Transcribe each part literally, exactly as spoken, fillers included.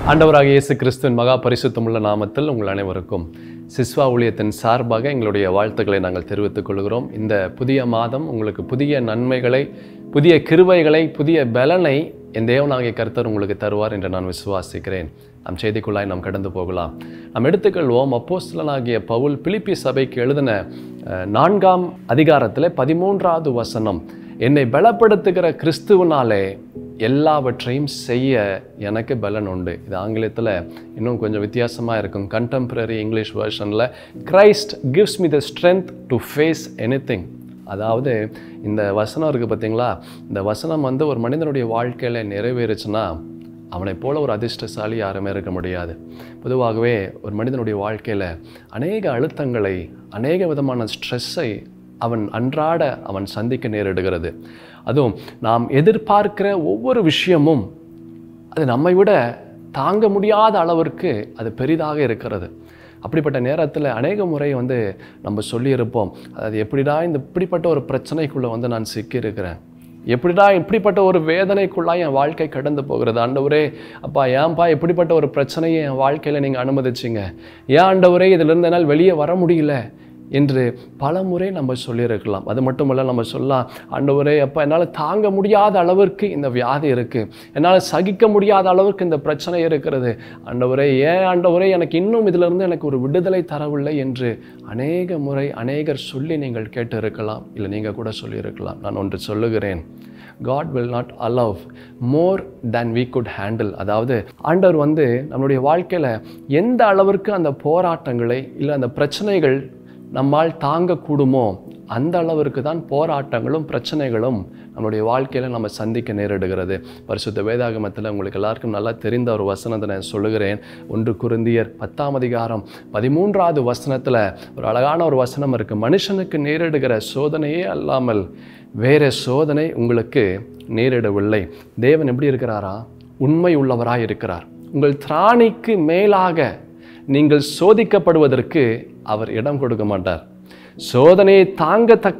ஆண்டவராகிய இயேசு கிறிஸ்துவின் மகா பரிசுத்தமுள்ள நாமத்தில் உங்கள் அனைவருக்கும் சிஸ்வா ஊழியத்தின் சார்பாக எங்களுடைய வாழ்த்துக்களை நாங்கள் தெரிவித்துக் கொள்கிறோம். இந்த புதிய மாதம் உங்களுக்கு புதிய நன்மைகளை, புதிய கிருபைகளை, புதிய பலனை என் தேவனாகிய கர்த்தர் உங்களுக்கு தருவார் என்று நான் விசுவாசிக்கிறேன். நம் செய்திக்குள்ளாய் நாம் கடந்து போகலாம். நாம் எடுத்துக்கொள்வோம் அப்போஸ்தலனாகிய பவுல் பிலிப்பி சபைக்கு எழுதின நான்காம் அதிகாரத்தில் பதிமூன்றாவது வசனம், என்னை பலப்படுத்துகிற கிறிஸ்துவனாலே எல்லாவற்றையும் செய்ய எனக்கு பலன் உண்டு. இது ஆங்கிலத்தில் இன்னும் கொஞ்சம் வித்தியாசமாக இருக்கும். கண்டெம்பரரி இங்கிலீஷ் வெர்ஷனில் Christ gives me the strength to face anything. அதாவது இந்த வசனம் இருக்குது பார்த்தீங்களா, இந்த வசனம் வந்து ஒரு மனிதனுடைய வாழ்க்கையில் நிறைவேறுச்சுன்னா அவனை போல ஒரு அதிர்ஷ்டசாலி யாருமே இருக்க முடியாது. பொதுவாகவே ஒரு மனிதனுடைய வாழ்க்கையில் அநேக அழுத்தங்களை, அநேக விதமான ஸ்ட்ரெஸ்ஸை அவன் அன்றாட அவன் சந்திக்க நேரிடுகிறது. அதுவும் நாம் எதிர்பார்க்கிற ஒவ்வொரு விஷயமும் அது நம்மை விட தாங்க முடியாத அளவிற்கு அது பெரிதாக இருக்கிறது. அப்படிப்பட்ட நேரத்தில் அநேக முறை வந்து நம்ம சொல்லியிருப்போம், அதாவது எப்படிடா இந்த இப்படிப்பட்ட ஒரு பிரச்சனைக்குள்ளே வந்து நான் சிக்கியிருக்கிறேன், எப்படிடா இப்படிப்பட்ட ஒரு வேதனைக்குள்ளாக என் வாழ்க்கை கடந்து போகிறது, ஆண்டவரே அப்பா ஏன்பா இப்படிப்பட்ட ஒரு பிரச்சனையை என் வாழ்க்கையில் நீங்கள் அனுமதிச்சிங்க, ஏன் ஆண்டவரே இதிலிருந்து என்னால் வெளியே வர முடியல என்று பல முறை நம்ம சொல்லியிருக்கலாம். அது மட்டுமல்ல, நம்ம சொல்லலாம், ஆண்டவரே அப்பா என்னால் தாங்க முடியாத அளவிற்கு இந்த வியாதி இருக்குது, என்னால் சகிக்க முடியாத அளவிற்கு இந்த பிரச்சனை இருக்கிறது, ஆண்டவரே ஏன் ஆண்டவரே எனக்கு இன்னும் இதிலிருந்து எனக்கு ஒரு விடுதலை தரவில்லை என்று அநேக முறை அநேகர் சொல்லி நீங்கள் கேட்டு இருக்கலாம். இல்லை நீங்கள் கூட சொல்லியிருக்கலாம். நான் ஒன்று சொல்லுகிறேன், God will not allow more than we could handle. அதாவது ஆண்டவர் வந்து நம்மளுடைய வாழ்க்கையில் எந்த அளவிற்கு அந்த போராட்டங்களை இல்லை அந்த பிரச்சனைகள் நம்மால் தாங்கக்கூடுமோ அந்த அளவிற்கு தான் போராட்டங்களும் பிரச்சனைகளும் நம்மளுடைய வாழ்க்கையில் நம்ம சந்திக்க நேரிடுகிறது. பரிசுத்த வேதாகமத்தில் உங்களுக்கு எல்லாருக்கும் நல்லா தெரிந்த ஒரு வசனத்தை நான் சொல்லுகிறேன். ஒன்று குருந்தியர் பத்தாம் அதிகாரம் பதிமூன்றாவது வசனத்தில் ஒரு அழகான ஒரு வசனம் இருக்குது. மனுஷனுக்கு நேரிடுகிற சோதனையே அல்லாமல் வேறு சோதனை உங்களுக்கு நேரிடவில்லை. தேவன் எப்படி இருக்கிறாரா? உண்மை உள்ளவராய் இருக்கிறார். உங்கள் திராணிக்கு மேலாக நீங்கள் சோதிக்கப்படுவதற்கு அவர் இடம் கொடுக்க மாட்டார். சோதனையை தாங்கத்தக்க,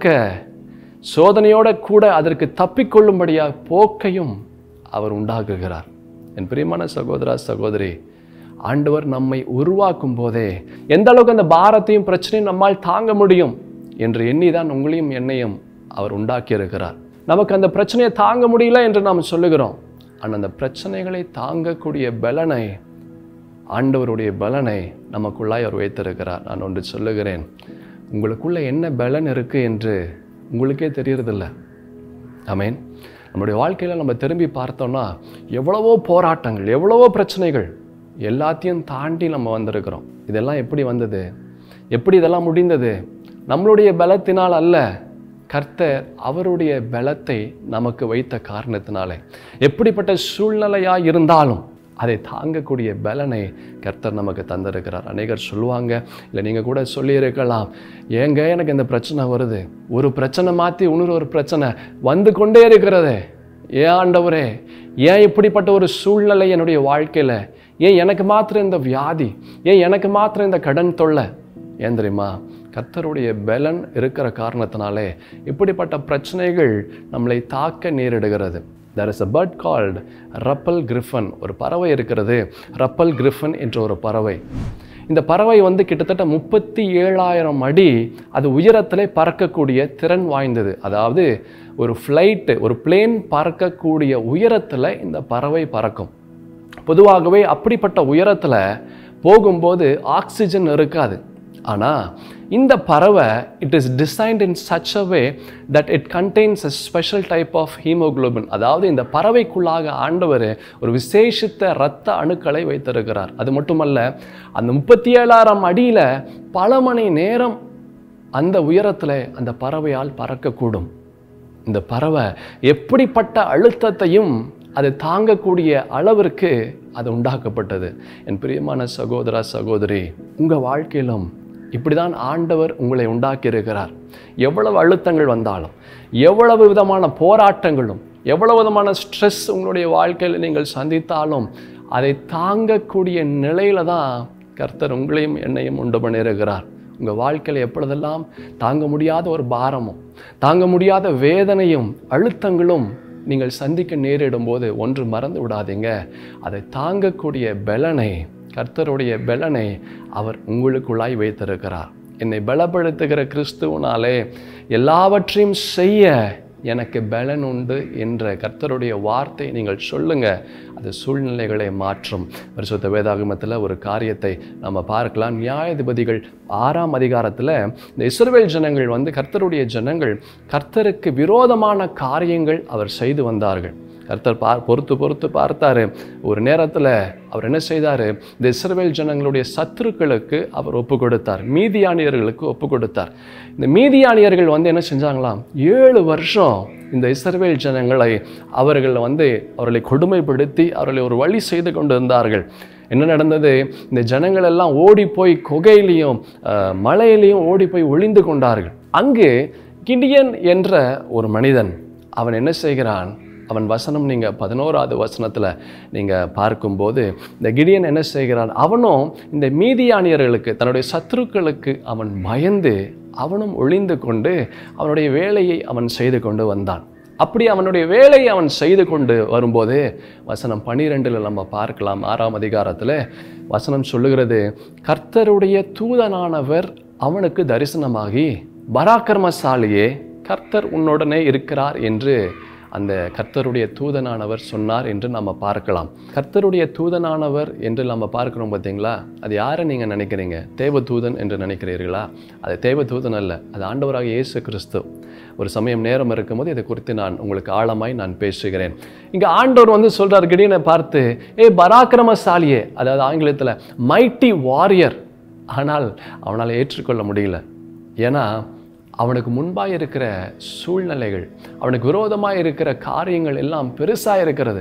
சோதனையோட கூட அதற்கு தப்பிக்கொள்ளும்படியாக போக்கையும் அவர் உண்டாக்குகிறார். என் பிரியமான சகோதரா சகோதரி, ஆண்டவர் நம்மை உருவாக்கும் போதே எந்த அளவுக்கு அந்த பாரத்தையும் பிரச்சனையும் நம்மால் தாங்க முடியும் என்று எண்ணிதான் உங்களையும் என்னையும் அவர் உண்டாக்கி இருக்கிறார். நமக்கு அந்த பிரச்சனையை தாங்க முடியல என்று நாம் சொல்லுகிறோம். ஆனால் அந்த பிரச்சனைகளை தாங்கக்கூடிய பலனை, ஆண்டவருடைய பலனை நமக்குள்ளாய் அவர் வைத்திருக்கிறார். நான் ஒன்று சொல்லுகிறேன், உங்களுக்குள்ள என்ன பலன் இருக்குது என்று உங்களுக்கே தெரியறதில்ல. ஆமேன். நம்முடைய வாழ்க்கையில் நம்ம திரும்பி பார்த்தோம்னா எவ்வளவோ போராட்டங்கள், எவ்வளவோ பிரச்சனைகள் எல்லாத்தையும் தாண்டி நம்ம வந்திருக்கிறோம். இதெல்லாம் எப்படி வந்தது? எப்படி இதெல்லாம் முடிந்தது? நம்மளுடைய பலத்தினால் அல்ல, கர்த்தர் அவருடைய பலத்தை நமக்கு வைத்த காரணத்தினாலே. எப்படிப்பட்ட சூழ்நிலையாக இருந்தாலும் அதை தாங்கக்கூடிய பலனை கர்த்தர் நமக்கு தந்திருக்கிறார். அநேகர் சொல்லுவாங்க, இல்லை நீங்கள் கூட சொல்லியிருக்கலாம், ஏங்க எனக்கு இந்த பிரச்சனை வருது, ஒரு பிரச்சனை மாற்றி இன்னொரு ஒரு பிரச்சனை வந்து கொண்டே இருக்கிறது, ஏன் ஆண்டவரே ஏன் இப்படிப்பட்ட ஒரு சூழ்நிலை என்னுடைய வாழ்க்கையில், ஏன் எனக்கு மாத்திரம் இந்த வியாதி, ஏன் எனக்கு மாத்திரம் இந்த கடன் தொல்லை? ஏன் தெரியுமா? கர்த்தருடைய பலன் இருக்கிற காரணத்தினாலே இப்படிப்பட்ட பிரச்சனைகள் நம்மளை தாக்க நேரிடுகிறது. There is a bird called ரப்பல் கிரிஃபன். ஒரு பறவை இருக்கிறது, ரப்பல் கிரிஃபன் என்ற ஒரு பறவை. இந்த பறவை வந்து கிட்டத்தட்ட முப்பத்தி ஏழாயிரம் அடி அது உயரத்தில் பறக்கக்கூடிய திறன் வாய்ந்தது. அதாவது ஒரு ஃப்ளைட்டு, ஒரு பிளேன் பறக்கக்கூடிய உயரத்தில் இந்த பறவை பறக்கும். பொதுவாகவே அப்படிப்பட்ட உயரத்தில் போகும்போது ஆக்சிஜன் இருக்காது. ஆனால் இந்த பறவை, it is designed in such a way that it contains a special type of haemoglobin. அதாவது இந்த பறவைக்குள்ளாக ஆண்டவர் ஒரு விசேஷித்த இரத்த அணுக்களை வைத்திருக்கிறார். அது மட்டுமல்ல, அந்த முப்பத்தி ஏழாயிரம் அடியில் பல மணி நேரம் அந்த உயரத்தில் அந்த பறவையால் பறக்கக்கூடும். இந்த பறவை எப்படிப்பட்ட அழுத்தத்தையும் அது தாங்கக்கூடிய அளவிற்கு அது உண்டாக்கப்பட்டது. என் பிரியமான சகோதரா சகோதரி, உங்கள் வாழ்க்கையிலும் இப்படிதான் ஆண்டவர் உங்களை உண்டாக்கி இருக்கிறார். எவ்வளவு அழுத்தங்கள் வந்தாலும், எவ்வளவு விதமான போராட்டங்களும், எவ்வளவு விதமான ஸ்ட்ரெஸ் உங்களுடைய வாழ்க்கையில் நீங்கள் சந்தித்தாலும் அதை தாங்கக்கூடிய நிலையில தான் கர்த்தர் உங்களையும் என்னையும் உண்டு பண்ணியிருக்கிறார். உங்கள் வாழ்க்கையில் எப்பொழுதெல்லாம் தாங்க முடியாத ஒரு பாரமும், தாங்க முடியாத வேதனையும், அழுத்தங்களும் நீங்கள் சந்திக்க நேரிடும் போது ஒன்று மறந்து விடாதீங்க, அதை தாங்கக்கூடிய பலனை, கர்த்தருடைய பலனை அவர் உங்களுக்குள்ளாய் வைத்திருக்கிறார். என்னை பலப்படுத்துகிற கிறிஸ்துவனாலே எல்லாவற்றையும் செய்ய எனக்கு பலன் உண்டு என்ற கர்த்தருடைய வார்த்தை நீங்கள் சொல்லுங்க, அது சூழ்நிலைகளை மாற்றும். பரிசுத்த வேதாகமத்தில் ஒரு காரியத்தை நம்ம பார்க்கலாம். நியாயாதிபதிகள் ஆறாம் அதிகாரத்தில் இந்த இஸ்ரவேல் ஜனங்கள் வந்து கர்த்தருடைய ஜனங்கள் கர்த்தருக்கு விரோதமான காரியங்கள் அவர் செய்து வந்தார்கள். கர்த்தர் பா பொறுத்து பொறுத்து பார்த்தாரு. ஒரு நேரத்தில் அவர் என்ன செய்தார், இந்த இஸ்ரவேல் ஜனங்களுடைய சத்துருக்களுக்கு அவர் ஒப்பு கொடுத்தார், மீதியானியர்களுக்கு ஒப்பு கொடுத்தார். இந்த மீதியானியர்கள் வந்து என்ன செஞ்சாங்களாம், ஏழு வருஷம் இந்த இஸ்ரவேல் ஜனங்களை அவர்கள் வந்து அவர்களை கொடுமைப்படுத்தி அவர்களை ஒரு வழி செய்து கொண்டு இருந்தார்கள். என்ன நடந்தது, இந்த ஜனங்கள் எல்லாம் ஓடி போய் குகையிலையும் மலையிலையும் ஓடி போய் ஒளிந்து கொண்டார்கள். அங்கு கிடியன் என்ற ஒரு மனிதன், அவன் என்ன செய்கிறான், அவன் வசனம் நீங்கள் பதினோராவது வசனத்தில் நீங்கள் பார்க்கும்போது இந்த கிடியன் என்ன செய்கிறான், அவனும் இந்த மீதியானியர்களுக்கு தன்னுடைய சத்துருக்களுக்கு அவன் பயந்து அவனும் ஒளிந்து கொண்டு அவனுடைய வேலையை அவன் செய்து கொண்டு வந்தான். அப்படி அவனுடைய வேலையை அவன் செய்து கொண்டு வரும்போது வசனம் பன்னிரெண்டில் நம்ம பார்க்கலாம். ஆறாம் அதிகாரத்தில் வசனம் சொல்லுகிறது, கர்த்தருடைய தூதனானவர் அவனுக்கு தரிசனமாகி, பராக்கிரமசாலியே கர்த்தர் உன்னுடனே இருக்கிறார் என்று அந்த கர்த்தருடைய தூதனானவர் சொன்னார் என்று நம்ம பார்க்கலாம். கர்த்தருடைய தூதனானவர் என்று நம்ம பார்க்கிறோம் பார்த்தீங்களா, அது யாரை நீங்கள் நினைக்கிறீங்க, தேவதூதன் என்று நினைக்கிறீர்களா? அது தேவதூதன் அல்ல, அது ஆண்டவராக இயேசு கிறிஸ்து. ஒரு சமயம் நேரம் இருக்கும்போது இதை குறித்து நான் உங்களுக்கு ஆழமாய் நான் பேசுகிறேன். இங்கே ஆண்டவர் வந்து சொல்கிறார் கிடியனை பார்த்து, ஏ பராக்கிரமசாலியே, அதாவது ஆங்கிலத்தில் மைட்டி வாரியர். ஆனால் அவனால் ஏற்றுக்கொள்ள முடியல. ஏன்னா அவனுக்கு முன்பாக இருக்கிற சூழ்நிலைகள், அவனுக்கு விரோதமாக இருக்கிற காரியங்கள் எல்லாம் பெருசாக இருக்கிறது.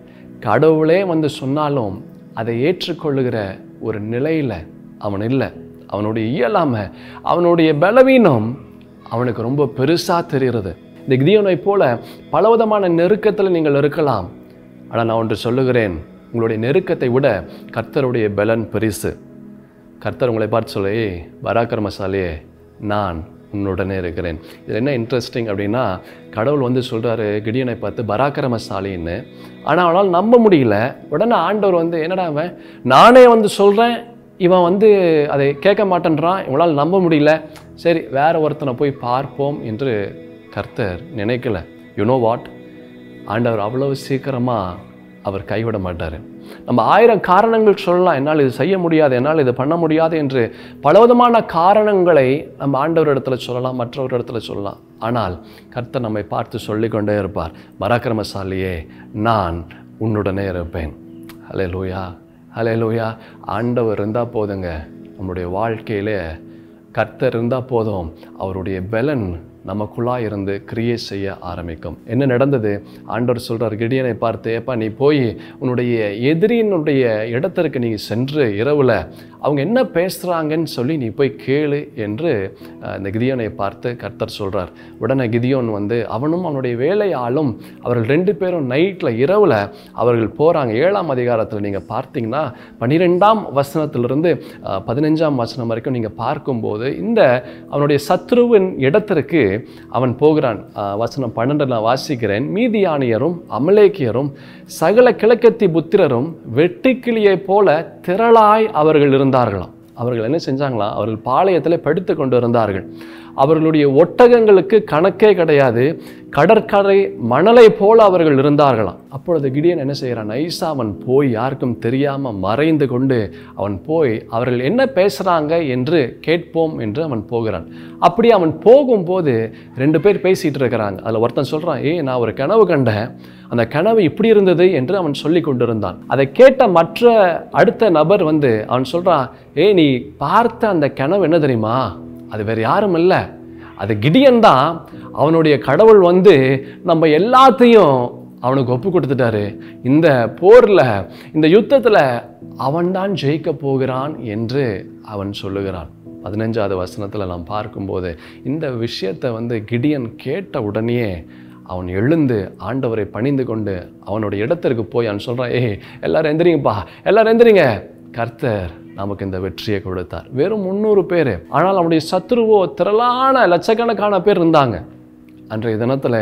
கடவுளே வந்து சொன்னாலும் அதை ஏற்றுக்கொள்ளுகிற ஒரு நிலையில் அவன் இல்லை. அவனுடைய இயலாமை, அவனுடைய பலவீனம் அவனுக்கு ரொம்ப பெருசாக தெரிகிறது. இந்த கிதியோனை போல பலவிதமான நெருக்கத்தில் நீங்கள் இருக்கலாம். ஆனால் நான் ஒன்று சொல்லுகிறேன், உங்களுடைய நெருக்கத்தை விட கர்த்தருடைய பலன் பெரிசு. கர்த்தர் உங்களை பார்த்து சொல்ல, ஏ பராக்கிரமசாலியே, நான் உன்னுடனே இருக்கிறேன். இது என்ன இன்ட்ரெஸ்டிங் அப்படின்னா, கடவுள் வந்து சொல்கிறாரு கிடியனை பார்த்து பராக்கிரமசாலின்னு. ஆனால் அவனால் நம்ப முடியல. உடனே ஆண்டவர் வந்து, என்னடா அவன், நானே வந்து சொல்கிறேன், இவன் வந்து அதை கேட்க மாட்டேன்றான், இவனால் நம்ப முடியல, சரி வேற ஒருத்தனை போய் பார்ப்போம் என்று கர்த்தர் நினைக்கல. யூ நோ வாட், ஆண்டவர் அவ்வளவு சீக்கிரமாக அவர் கைவிட மாட்டார். நம்ம ஆயிரம் காரணங்கள் சொல்லலாம், என்னால் இது செய்ய முடியாது, என்னால் இது பண்ண முடியாது என்று பலவிதமான காரணங்களை நம்ம ஆண்டவர் இடத்துல சொல்லலாம், மற்றவர் இடத்துல சொல்லலாம். ஆனால் கர்த்தர் நம்மை பார்த்து சொல்லிக்கொண்டே இருப்பார், பராக்கிரமசாலியே நான் உன்னுடனே இருப்பேன். ஹல்லேலூயா, ஹல்லேலூயா. ஆண்டவர் இருந்தால் போதுங்க, நம்முடைய வாழ்க்கையிலே கர்த்தர் இருந்தால் போதும், அவருடைய பலன் நமக்குள்ளாக இருந்து கிரியை செய்ய ஆரம்பிக்கும். என்ன நடந்தது, ஆண்டவர் சொல்கிறார் கிடியனை பார்த்து, ஏப்பா நீ போய் உன்னுடைய எதிரியினுடைய இடத்திற்கு நீ சென்று இரவில் அவங்க என்ன பேசுகிறாங்கன்னு சொல்லி நீ போய் கேளு என்று இந்த கிதியோனை பார்த்து கர்த்தர் சொல்கிறார். உடனே கிதியோன் வந்து அவனும் அவனுடைய வேலையாலும் அவர்கள் ரெண்டு பேரும் நைட்டில் இரவில் அவர்கள் போகிறாங்க. ஏழாம் அதிகாரத்தில் நீங்கள் பார்த்தீங்கன்னா பன்னிரெண்டாம் வசனத்திலிருந்து பதினஞ்சாம் வசனம் வரைக்கும் நீங்கள் பார்க்கும்போது இந்த அவனுடைய சத்ருவின் இடத்திற்கு அவன் போகிறான். வசனம் பன்னெண்டு நான் வாசிக்கிறேன். மீதியானியரும் அமலேக்கியரும் சகல கிழக்கத்தி புத்திரரும் வெட்டுக்கிளியை போல திரளாய் அவர்கள் இருந்தார்களாம். அவர்கள் என்ன செஞ்சாங்களாம், அவர்கள் பாளையத்தில் படுத்து கொண்டு இருந்தார்கள். அவர்களுடைய ஒட்டகங்களுக்கு கணக்கே கிடையாது, கடற்கரை மணலை போல அவர்கள் இருந்தார்களாம். அப்பொழுது கிடியன் என்ன செய்கிறான், நைஸா அவன் போய் யாருக்கும் தெரியாமல் மறைந்து கொண்டு அவன் போய் அவர்கள் என்ன பேசுகிறாங்க என்று கேட்போம் என்று அவன் போகிறான். அப்படி அவன் போகும்போது ரெண்டு பேர் பேசிகிட்டு இருக்கிறாங்க. அதில் ஒருத்தன் சொல்கிறான், ஏ நான் ஒரு கனவு கண்டேன், அந்த கனவு இப்படி இருந்தது என்று அவன் சொல்லி கொண்டிருந்தான். அதை கேட்ட மற்ற அடுத்த நபர் வந்து அவன் சொல்கிறான், ஏ நீ பார்த்த அந்த கனவு என்ன தெரியுமா, அது வேறு யாரும் இல்லை, அது கிடியன் தான். அவனுடைய கடவுள் வந்து நம்ம எல்லாத்தையும் அவனுக்கு ஒப்பு கொடுத்துட்டாரு. இந்த போரில், இந்த யுத்தத்தில் அவன்தான் ஜெயிக்க போகிறான் என்று அவன் சொல்லுகிறான். பதினஞ்சாவது வசனத்தில் நாம் பார்க்கும்போது இந்த விஷயத்தை வந்து கிடியன் கேட்ட உடனே அவன் எழுந்து ஆண்டவரை பணிந்து கொண்டு அவனுடைய இடத்திற்கு போய் அவன் சொல்கிறான், ஏய் எல்லாரும் எந்திரிங்கப்பா, எல்லாரும் எந்திரிங்க, கர்த்தர் நமக்கு இந்த வெற்றியை கொடுத்தார். வெறும் முந்நூறு பேர், ஆனால் அவனுடைய சத்துருவோ திரளான லட்சக்கணக்கான பேர் இருந்தாங்க. அன்றைய தினத்தில்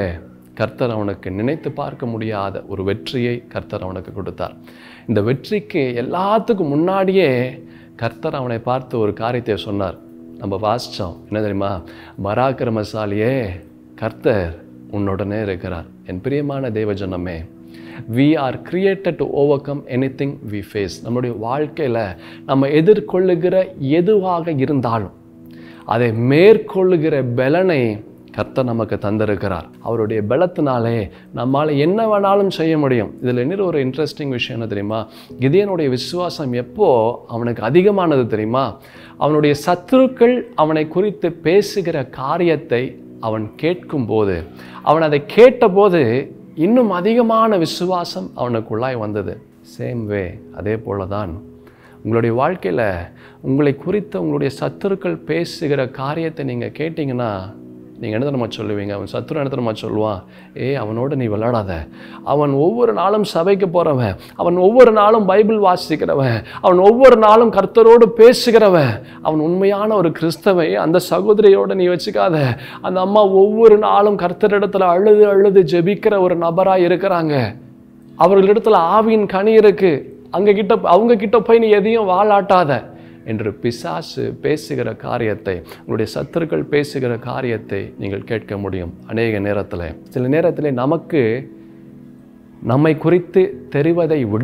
கர்த்தர் அவனுக்கு நினைத்து பார்க்க முடியாத ஒரு வெற்றியை கர்த்தர் அவனுக்கு கொடுத்தார். இந்த வெற்றிக்கு எல்லாத்துக்கும் முன்னாடியே கர்த்தர் அவனை பார்த்து ஒரு காரியத்தை சொன்னார். நம்ம வாசித்தோம், என்ன தெரியுமா? பராக்கிரமசாலியே, கர்த்தர் உன்னுடனே இருக்கிறார். என் பிரியமான தேவஜனமே, we are created to overcome anything we face. நம்முடைய வாழ்க்கையில் நம்ம எதிர்கொள்ளுகிற எதுவாக இருந்தாலும் அதை மேற்கொள்ளுகிற பலனை கர்த்தர் நமக்கு தந்திருக்கிறார். அவருடைய பலத்தினாலே நம்மால் என்ன வேணாலும் செய்ய முடியும். இதில் இன்னொரு ஒரு இன்ட்ரெஸ்டிங் விஷயம் என்ன தெரியுமா? கிதியோனுடைய விசுவாசம் எப்போ அவனுக்கு அதிகமானது தெரியுமா? அவனுடைய சத்துருக்கள் அவனை குறித்து பேசுகிற காரியத்தை அவன் கேட்கும்போது, அவன் அதை கேட்டபோது இன்னும் அதிகமான விசுவாசம் அவனுக்குள்ளாய் வந்தது. சேம் வே, அதே போல தான் உங்களுடைய வாழ்க்கையில் உங்களை குறித்த உங்களுடைய சத்துருக்கள் பேசுகிற காரியத்தை நீங்கள் கேட்டிங்கன்னா நீங்கள் என்ன நம்ம சொல்லுவீங்க? அவன் சத்துரு என்ன நம்ம சொல்லுவான்? ஏ, அவனோட நீ விளையாடாத, அவன் ஒவ்வொரு நாளும் சபைக்கு போகிறவன், அவன் ஒவ்வொரு நாளும் பைபிள் வாசிக்கிறவன், அவன் ஒவ்வொரு நாளும் கர்த்தரோடு பேசுகிறவன், அவன் உண்மையான ஒரு கிறிஸ்தவை. அந்த சகோதரியோடு நீ வச்சுக்காத, அந்த அம்மா ஒவ்வொரு நாளும் கர்த்தரிடத்தில் அழுது அழுது ஜெபிக்கிற ஒரு நபராக இருக்கிறாங்க, அவர்களிடத்தில் ஆவியின் கனி இருக்கு, அங்கே கிட்ட அவங்க கிட்ட போய் நீ எதையும் வாலாட்டாத என்று பிசாசு பேசுகிற காரியத்தை, உங்களுடைய சத்துருக்கள் பேசுகிற காரியத்தை நீங்கள் கேட்க முடியும். அநேக நேரத்தில், சில நேரத்தில் நமக்கு நம்மை குறித்து தெரிவதை விட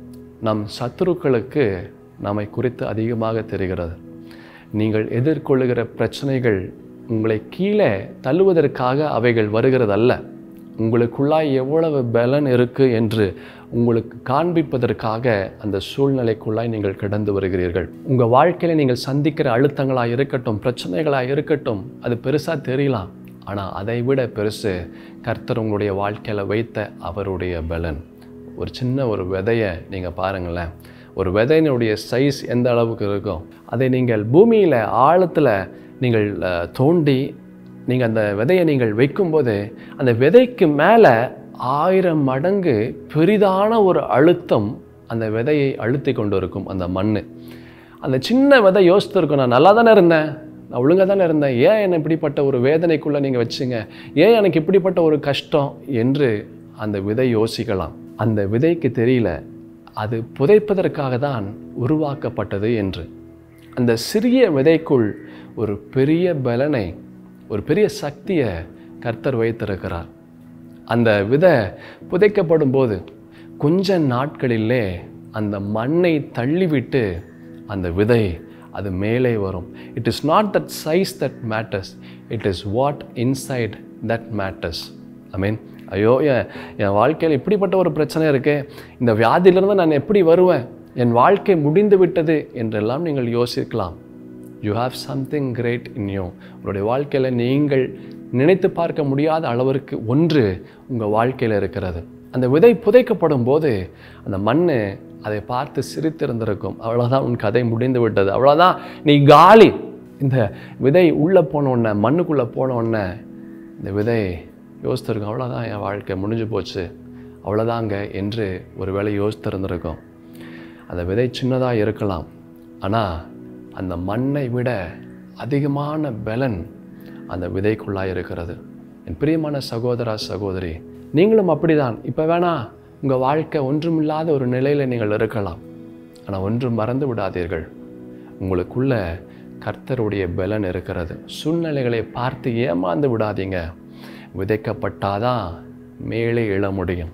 நம் சத்துருக்களுக்கு நம்மை குறித்து அதிகமாக தெரிகிறது. நீங்கள் எதிர்கொள்ளுகிற பிரச்சனைகள் உங்களை கீழே தள்ளுவதற்காக அவைகள் வருகிறதல்ல, உங்களுக்குள்ளாய் எவ்வளவு பலன் இருக்குது என்று உங்களுக்கு காண்பிப்பதற்காக அந்த சூழ்நிலைக்குள்ளாய் நீங்கள் கடந்து வருகிறீர்கள். உங்கள் வாழ்க்கையில் நீங்கள் சந்திக்கிற அழுத்தங்களாக இருக்கட்டும், பிரச்சனைகளாக இருக்கட்டும், அது பெருசாக தெரியலாம். ஆனால் அதை விட பெருசு கர்த்தர் உங்களுடைய வாழ்க்கையில் வைத்த அவருடைய பலன். ஒரு சின்ன ஒரு விதையை நீங்கள் பாருங்களேன், ஒரு விதையினுடைய சைஸ் எந்த அளவுக்கு இருக்கும், அதை நீங்கள் பூமியில் ஆழத்தில் நீங்கள் தோண்டி நீங்கள் அந்த விதையை நீங்கள் வைக்கும்போது அந்த விதைக்கு மேலே ஆயிரம் மடங்கு பெரிதான ஒரு அழுத்தம் அந்த விதையை அழுத்தி கொண்டு இருக்கும். அந்த மண், அந்த சின்ன விதை யோசித்துருக்கும், நான் நல்லா தானே இருந்தேன், நான் ஒழுங்காக தானே இருந்தேன், ஏன் என்னை இப்படிப்பட்ட ஒரு வேதனைக்குள்ளே நீங்கள் வச்சுங்க, ஏன் எனக்கு இப்படிப்பட்ட ஒரு கஷ்டம் என்று அந்த விதை யோசிக்கலாம். அந்த விதைக்கு தெரியல அது புதைப்பதற்காக தான் உருவாக்கப்பட்டது என்று. அந்த சிறிய விதைக்குள் ஒரு பெரிய பலனை, ஒரு பெரிய சக்தியை கர்த்தர் வைத்திருக்கிறார். அந்த விதை புதைக்கப்படும் போது கொஞ்ச நாட்களிலே அந்த மண்ணை தள்ளிவிட்டு அந்த விதை அது மேலே வரும். It is not that size that matters, it is what inside that matters. I mean, ஐயோ, என் என் வாழ்க்கையில் இப்படிப்பட்ட ஒரு பிரச்சனை இருக்கே, இந்த வியாதியிலிருந்து நான் எப்படி வருவேன், என் வாழ்க்கை முடிந்து விட்டது என்றெல்லாம் நீங்கள் யோசிக்கலாம். You have something great in you. உங்களுடைய வாழ்க்கையில் நீங்கள் நினைத்து பார்க்க முடியாத அளவிற்கு ஒன்று உங்கள் வாழ்க்கையில் இருக்கிறது. அந்த விதை புதைக்கப்படும் போது அந்த மண் அதை பார்த்து சிரித்திருந்திருக்கும். அவ்வளோதான், உன் கதை முடிந்து விட்டது, அவ்வளோதான், நீ காலி. இந்த விதை உள்ளே போனோடனே, மண்ணுக்குள்ளே போனோடனே இந்த விதை யோசித்திருக்கும், அவ்வளோதான், என் வாழ்க்கை முடிஞ்சு போச்சு, அவ்வளோதாங்க என்று ஒரு வேளை யோசித்திருந்திருக்கும். அந்த விதை சின்னதாக இருக்கலாம், ஆனால் அந்த மண்ணை விட அதிகமான பலன் அந்த விதைக்குள்ளாக இருக்கிறது. என் பிரியமான சகோதரா சகோதரி, நீங்களும் அப்படிதான். இப்போ வேணா உங்கள் வாழ்க்கை ஒன்றுமில்லாத ஒரு நிலையில் நீங்கள் இருக்கலாம், ஆனால் ஒன்றும் மறந்து விடாதீர்கள், உங்களுக்குள்ள கர்த்தருடைய பலன் இருக்கிறது. சூழ்நிலைகளை பார்த்து ஏமாந்து விடாதீங்க. விதைக்கப்பட்டாதான் மேலே எழ முடியும்.